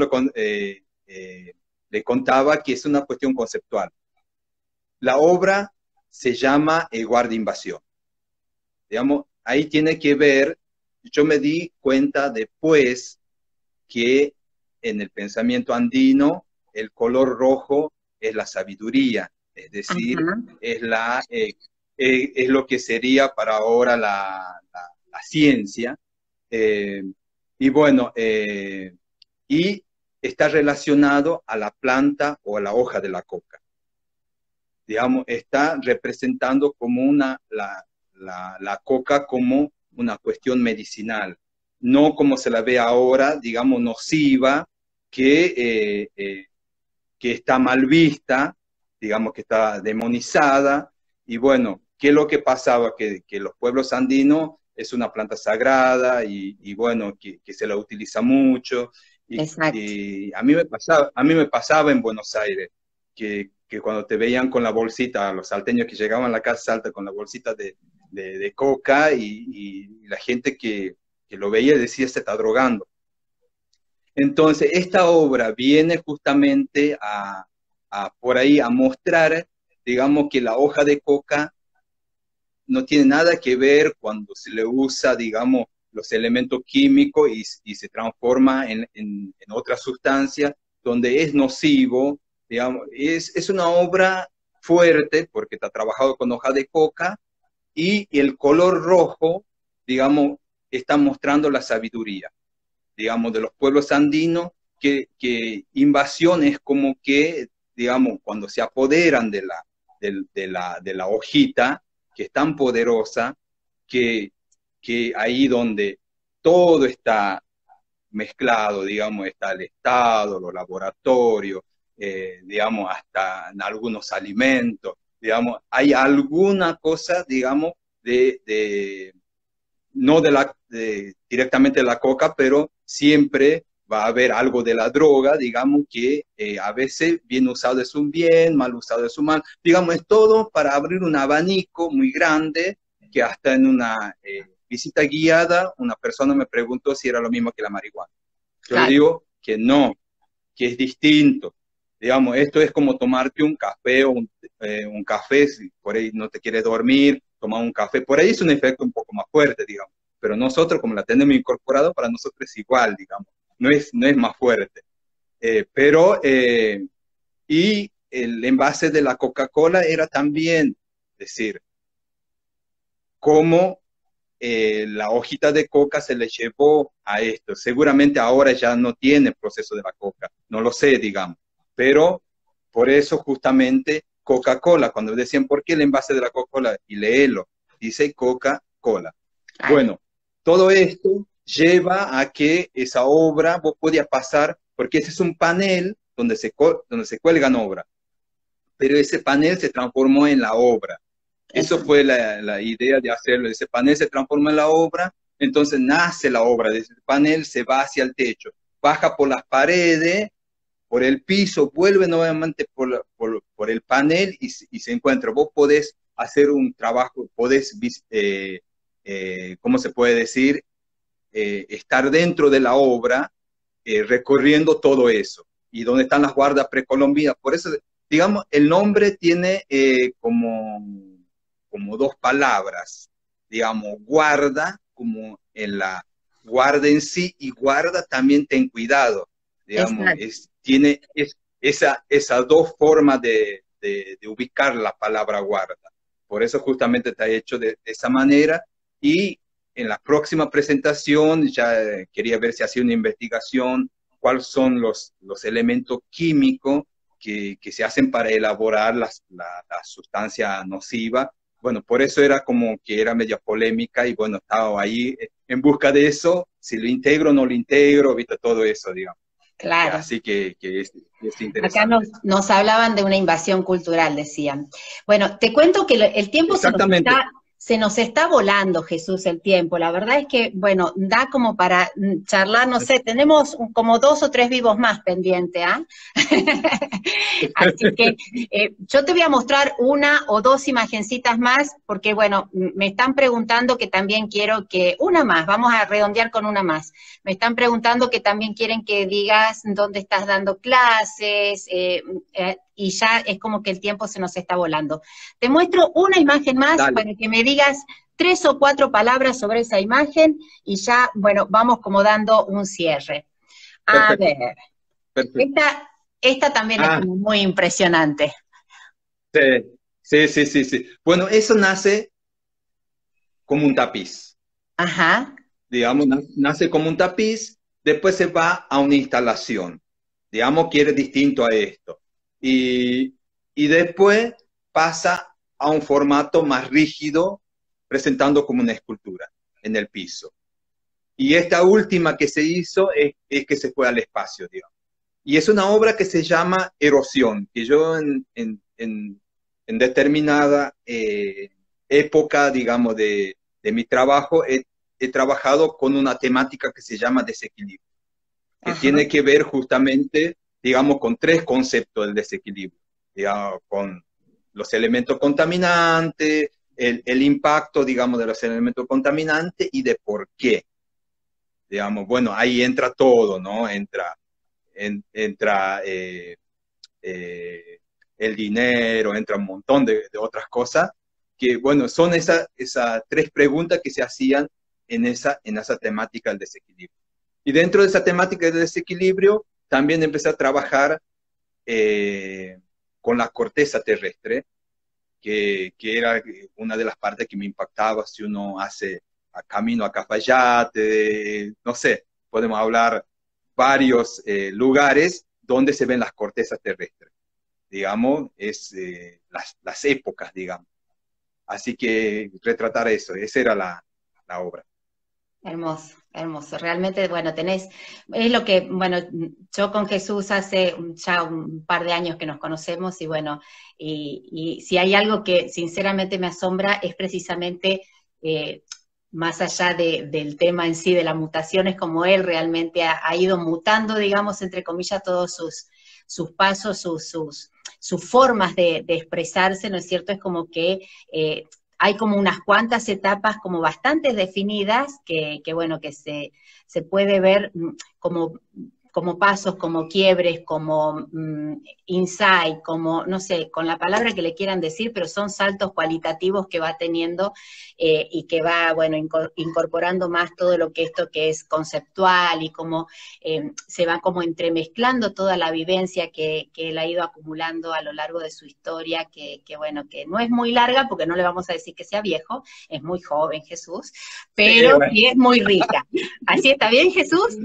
le contaba que es una cuestión conceptual. La obra se llama El guardia invasión. Digamos, ahí tiene que ver, yo me di cuenta después que en el pensamiento andino el color rojo es la sabiduría, es decir, ajá. es lo que sería para ahora la ciencia. Eh, y bueno, y está relacionado a la planta o a la hoja de la coca. Digamos, está representando como la coca como una cuestión medicinal, no como se la ve ahora, digamos, nociva, que está mal vista, digamos que está demonizada, y bueno, ¿qué es lo que pasaba? Que los pueblos andinos es una planta sagrada y bueno, que se la utiliza mucho. Exacto. Y a mí me pasaba en Buenos Aires, que cuando te veían con la bolsita, los salteños que llegaban a la casa salta con la bolsita de coca y la gente que lo veía decía, se está drogando. Entonces, esta obra viene justamente por ahí a mostrar, digamos, que la hoja de coca no tiene nada que ver cuando se le usa, digamos, los elementos químicos y se transforma en otra sustancia donde es nocivo, digamos, es una obra fuerte porque está trabajado con hoja de coca y el color rojo, digamos, está mostrando la sabiduría, digamos, de los pueblos andinos, que invasión es como que, digamos, cuando se apoderan de la hojita, que es tan poderosa, que, que ahí donde todo está mezclado, digamos, está el Estado, los laboratorios, digamos, hasta en algunos alimentos, digamos, hay alguna cosa, digamos, no directamente de la coca, pero siempre va a haber algo de la droga, digamos que a veces bien usado es un bien, mal usado es un mal, digamos, es todo para abrir un abanico muy grande que hasta en una visita guiada una persona me preguntó si era lo mismo que la marihuana. Yo le Claro. digo que no, que es distinto. Digamos, esto es como tomarte un café o un café, si por ahí no te quieres dormir, tomar un café, por ahí es un efecto un poco más fuerte, digamos. Pero nosotros, como la tenemos incorporado, para nosotros es igual, digamos, no es más fuerte. Y el envase de la Coca-Cola era también, decir, cómo la hojita de coca se le llevó a esto. Seguramente ahora ya no tiene proceso de la coca, no lo sé, digamos, pero por eso justamente Coca-Cola, cuando decían, ¿por qué el envase de la Coca-Cola? Y léelo, dice Coca-Cola. Claro. Bueno, todo esto lleva a que esa obra vos podías pasar, porque ese es un panel donde se cuelgan obras, pero ese panel se transformó en la obra. Eso Exacto. fue la idea de hacerlo. Ese panel se transforma en la obra, entonces nace la obra. Desde el panel se va hacia el techo, baja por las paredes, por el piso, vuelve nuevamente por el panel y se encuentra. Vos podés hacer un trabajo, podés, ¿cómo se puede decir? Estar dentro de la obra, recorriendo todo eso. Y donde están las guardas precolombinas. Por eso, digamos, el nombre tiene como dos palabras, digamos, guarda, como en la guarda en sí, y guarda también ten cuidado, digamos, Exacto. tiene esas dos formas de ubicar la palabra guarda. Por eso justamente está hecho de esa manera, y en la próxima presentación ya quería ver si hacía una investigación, cuáles son los elementos químicos que se hacen para elaborar la sustancia nociva. Bueno, por eso era como que era media polémica y bueno, estaba ahí en busca de eso, si lo integro o no lo integro, viste, todo eso, digamos. Claro. Así que es Acá interesante. nos hablaban de una invasión cultural, decían. Bueno, te cuento que el tiempo Exactamente. se nos está volando, Jesús, el tiempo. La verdad es que, bueno, da como para charlar, no sé, tenemos como 2 o 3 vivos más pendientes, ¿ah? Así que yo te voy a mostrar 1 o 2 imagencitas más, porque, bueno, me están preguntando que también quiero que, una más, vamos a redondear con una más. Me están preguntando que también quieren que digas dónde estás dando clases, y ya es como que el tiempo se nos está volando. Te muestro una imagen más Dale. para que me digas 3 o 4 palabras sobre esa imagen y ya, bueno, vamos como dando un cierre. A Perfecto, ver, perfecto. esta también es Ah, como muy impresionante. sí, sí, sí, sí, sí. Bueno, eso nace como un tapiz. Ajá, Digamos, nace como un tapiz, después se va a una instalación, digamos que es distinto a esto, y después pasa a un formato más rígido, presentando como una escultura en el piso. Y esta última que se hizo es que se fue al espacio, digamos. Y es una obra que se llama Erosión, que yo en determinada época, digamos, de mi trabajo he trabajado con una temática que se llama desequilibrio, que Ajá. tiene que ver justamente, digamos, con tres conceptos del desequilibrio, digamos, con los elementos contaminantes, el impacto, digamos, de los elementos contaminantes y de por qué. Digamos, bueno, ahí entra todo, ¿no? Entra eh, el dinero, entra un montón de otras cosas, que, bueno, son esas tres preguntas que se hacían en esa temática del desequilibrio. Y dentro de esa temática del desequilibrio, también empecé a trabajar con la corteza terrestre, que era una de las partes que me impactaba si uno hace camino a Cafayate, no sé, podemos hablar varios lugares donde se ven las cortezas terrestres, digamos, es las épocas, digamos. Así que retratar eso, esa era la obra. Hermoso, hermoso. Realmente, bueno, es lo que, bueno, yo con Jesús hace ya un par de años que nos conocemos y bueno, y si hay algo que sinceramente me asombra es precisamente, más allá del tema en sí, de la mutación, es como él realmente ha ido mutando, digamos, entre comillas, todos sus pasos, sus formas de expresarse, ¿no es cierto? Es como que hay como unas cuantas etapas como bastante definidas que bueno, que se puede ver como pasos, como quiebres, como insight, como, no sé, con la palabra que le quieran decir, pero son saltos cualitativos que va teniendo y que va, bueno, incorporando más todo lo que esto que es conceptual y como se va como entremezclando toda la vivencia que él ha ido acumulando a lo largo de su historia, bueno, que no es muy larga porque no le vamos a decir que sea viejo, es muy joven Jesús, Sí, pero bueno. sí es muy rica. ¿Así está bien, Jesús?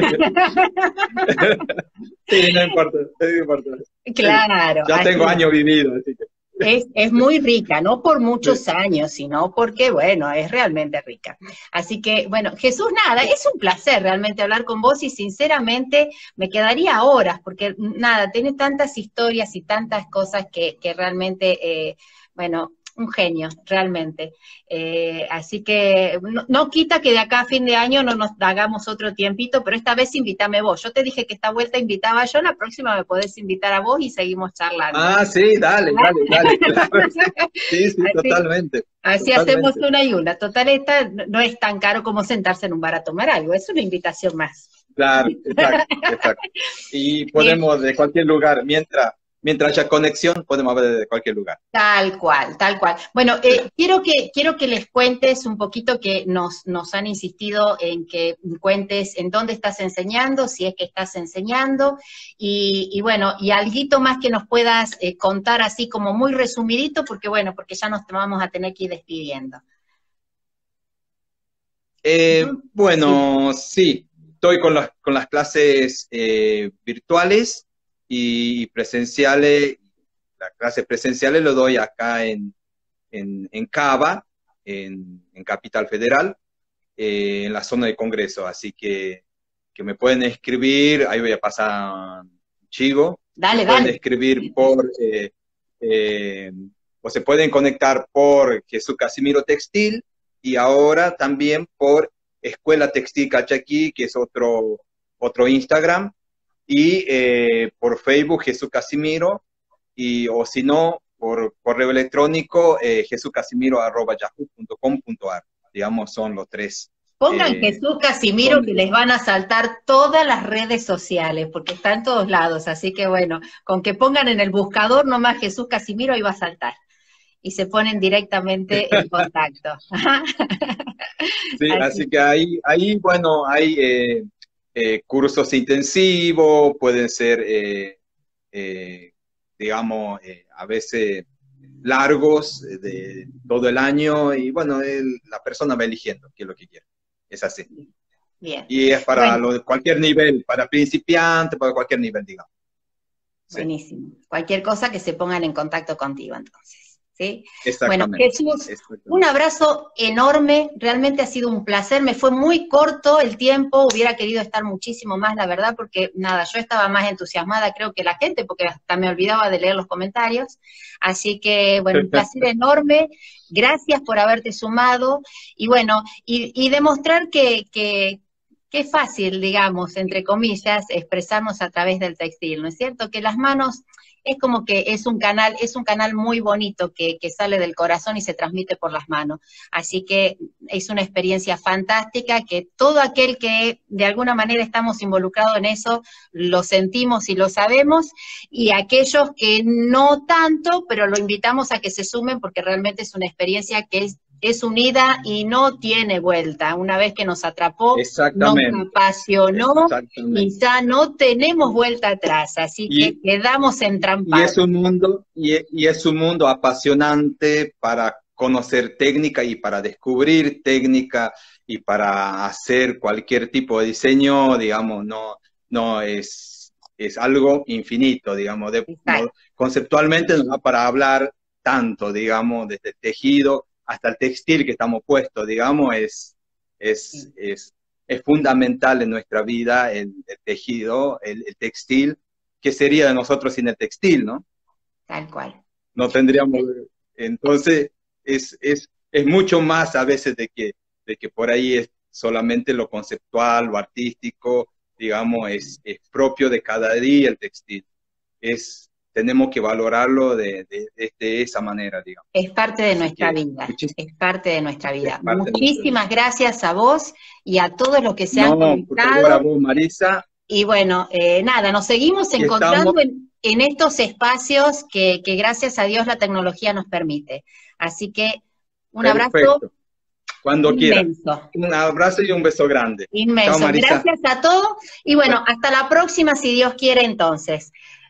Sí, no importa, no importa. Claro, Ya tengo así años vividos, así que. es muy rica, no por muchos Sí. años, sino porque, bueno, es realmente rica. Así que, bueno, Jesús, nada, es un placer realmente hablar con vos y sinceramente me quedaría horas, porque nada, tiene tantas historias y tantas cosas que realmente, bueno, un genio, realmente. Así que no quita que de acá a fin de año no nos hagamos otro tiempito, pero esta vez invítame vos. Yo te dije que esta vuelta invitaba yo, la próxima me podés invitar a vos y seguimos charlando. Ah, sí, dale, dale, dale, claro. Sí, sí, Así, totalmente, así hacemos totalmente. una y una. Total, esta no es tan caro como sentarse en un bar a tomar algo, es una invitación más. Claro, exacto, exacto. Y Eh, podemos de cualquier lugar, mientras haya conexión, podemos ver de cualquier lugar. Tal cual, tal cual. Bueno, Sí. quiero que les cuentes un poquito que nos han insistido en que cuentes en dónde estás enseñando, si es que estás enseñando, y bueno, y alguito más que nos puedas contar así como muy resumidito, porque bueno, porque ya nos vamos a tener que ir despidiendo. Ujú. Sí, Bueno, sí, estoy con las clases virtuales y presenciales. Las clases presenciales lo doy acá en Cava, en Capital Federal, en la zona de Congreso. Así que me pueden escribir, ahí voy a pasar un chivo, me dale, pueden dale. escribir eh, o se pueden conectar por Jesús Casimiro Textil y ahora también por Escuela Textil Cachaquí, que es otro Instagram, y por Facebook Jesús Casimiro, o si no, por correo electrónico jesuscasimiro@yahoo.com.ar. Digamos, son los tres. Pongan eh, Jesús Casimiro donde, que les van a saltar todas las redes sociales, porque está en todos lados, así que bueno, con que pongan en el buscador nomás Jesús Casimiro, ahí va a saltar. Y se ponen directamente en contacto. sí, Así así que que, bueno, hay cursos intensivos, pueden ser, digamos, a veces largos de todo el año y bueno, la persona va eligiendo qué es lo que quiere. Es así. bien. Y es para Bueno, cualquier nivel, para principiantes, para cualquier nivel, digamos. Sí. buenísimo. Cualquier cosa que se pongan en contacto contigo entonces. ¿sí? Bueno, Exactamente. Jesús, Exactamente. un abrazo enorme, realmente ha sido un placer, me fue muy corto el tiempo, hubiera querido estar muchísimo más, la verdad, porque nada, yo estaba más entusiasmada creo que la gente, porque hasta me olvidaba de leer los comentarios, así que bueno, un placer enorme, gracias por haberte sumado, y bueno, y demostrar que es fácil, digamos, entre comillas, expresarnos a través del textil, ¿no es cierto? Que las manos es como que es un canal muy bonito que sale del corazón y se transmite por las manos. Así que es una experiencia fantástica que todo aquel que de alguna manera estamos involucrados en eso, lo sentimos y lo sabemos, y aquellos que no tanto, pero lo invitamos a que se sumen porque realmente es una experiencia que es unida y no tiene vuelta. Una vez que nos atrapó, nos Exactamente. apasionó y Exactamente. ya no tenemos vuelta atrás, así que quedamos Y entrampados. es un mundo apasionante para conocer técnica y para descubrir técnica y para hacer cualquier tipo de diseño, digamos, no es algo infinito, digamos, conceptualmente no da para hablar tanto, digamos, desde el tejido hasta el textil que estamos puestos, digamos, es fundamental en nuestra vida el tejido, el textil. ¿Qué sería de nosotros sin el textil, no? Tal cual. No tendríamos, entonces es mucho más a veces de que por ahí es solamente lo conceptual, lo artístico, digamos, es propio de cada día el textil. Tenemos que valorarlo de esa manera, digamos. Es parte de Así nuestra que, vida, es parte de nuestra vida. parte de nuestra vida. Muchísimas gracias a vos y a todos los que se han No, por favor, a conectado. vos, Marisa. Y bueno, nada, nos seguimos encontrando en estos espacios que gracias a Dios la tecnología nos permite. Así que un abrazo cuando inmenso. Quiera. Un abrazo y un beso grande. Inmenso. Chao, Marisa. Gracias a todos. Y bueno, hasta la próxima, si Dios quiere entonces.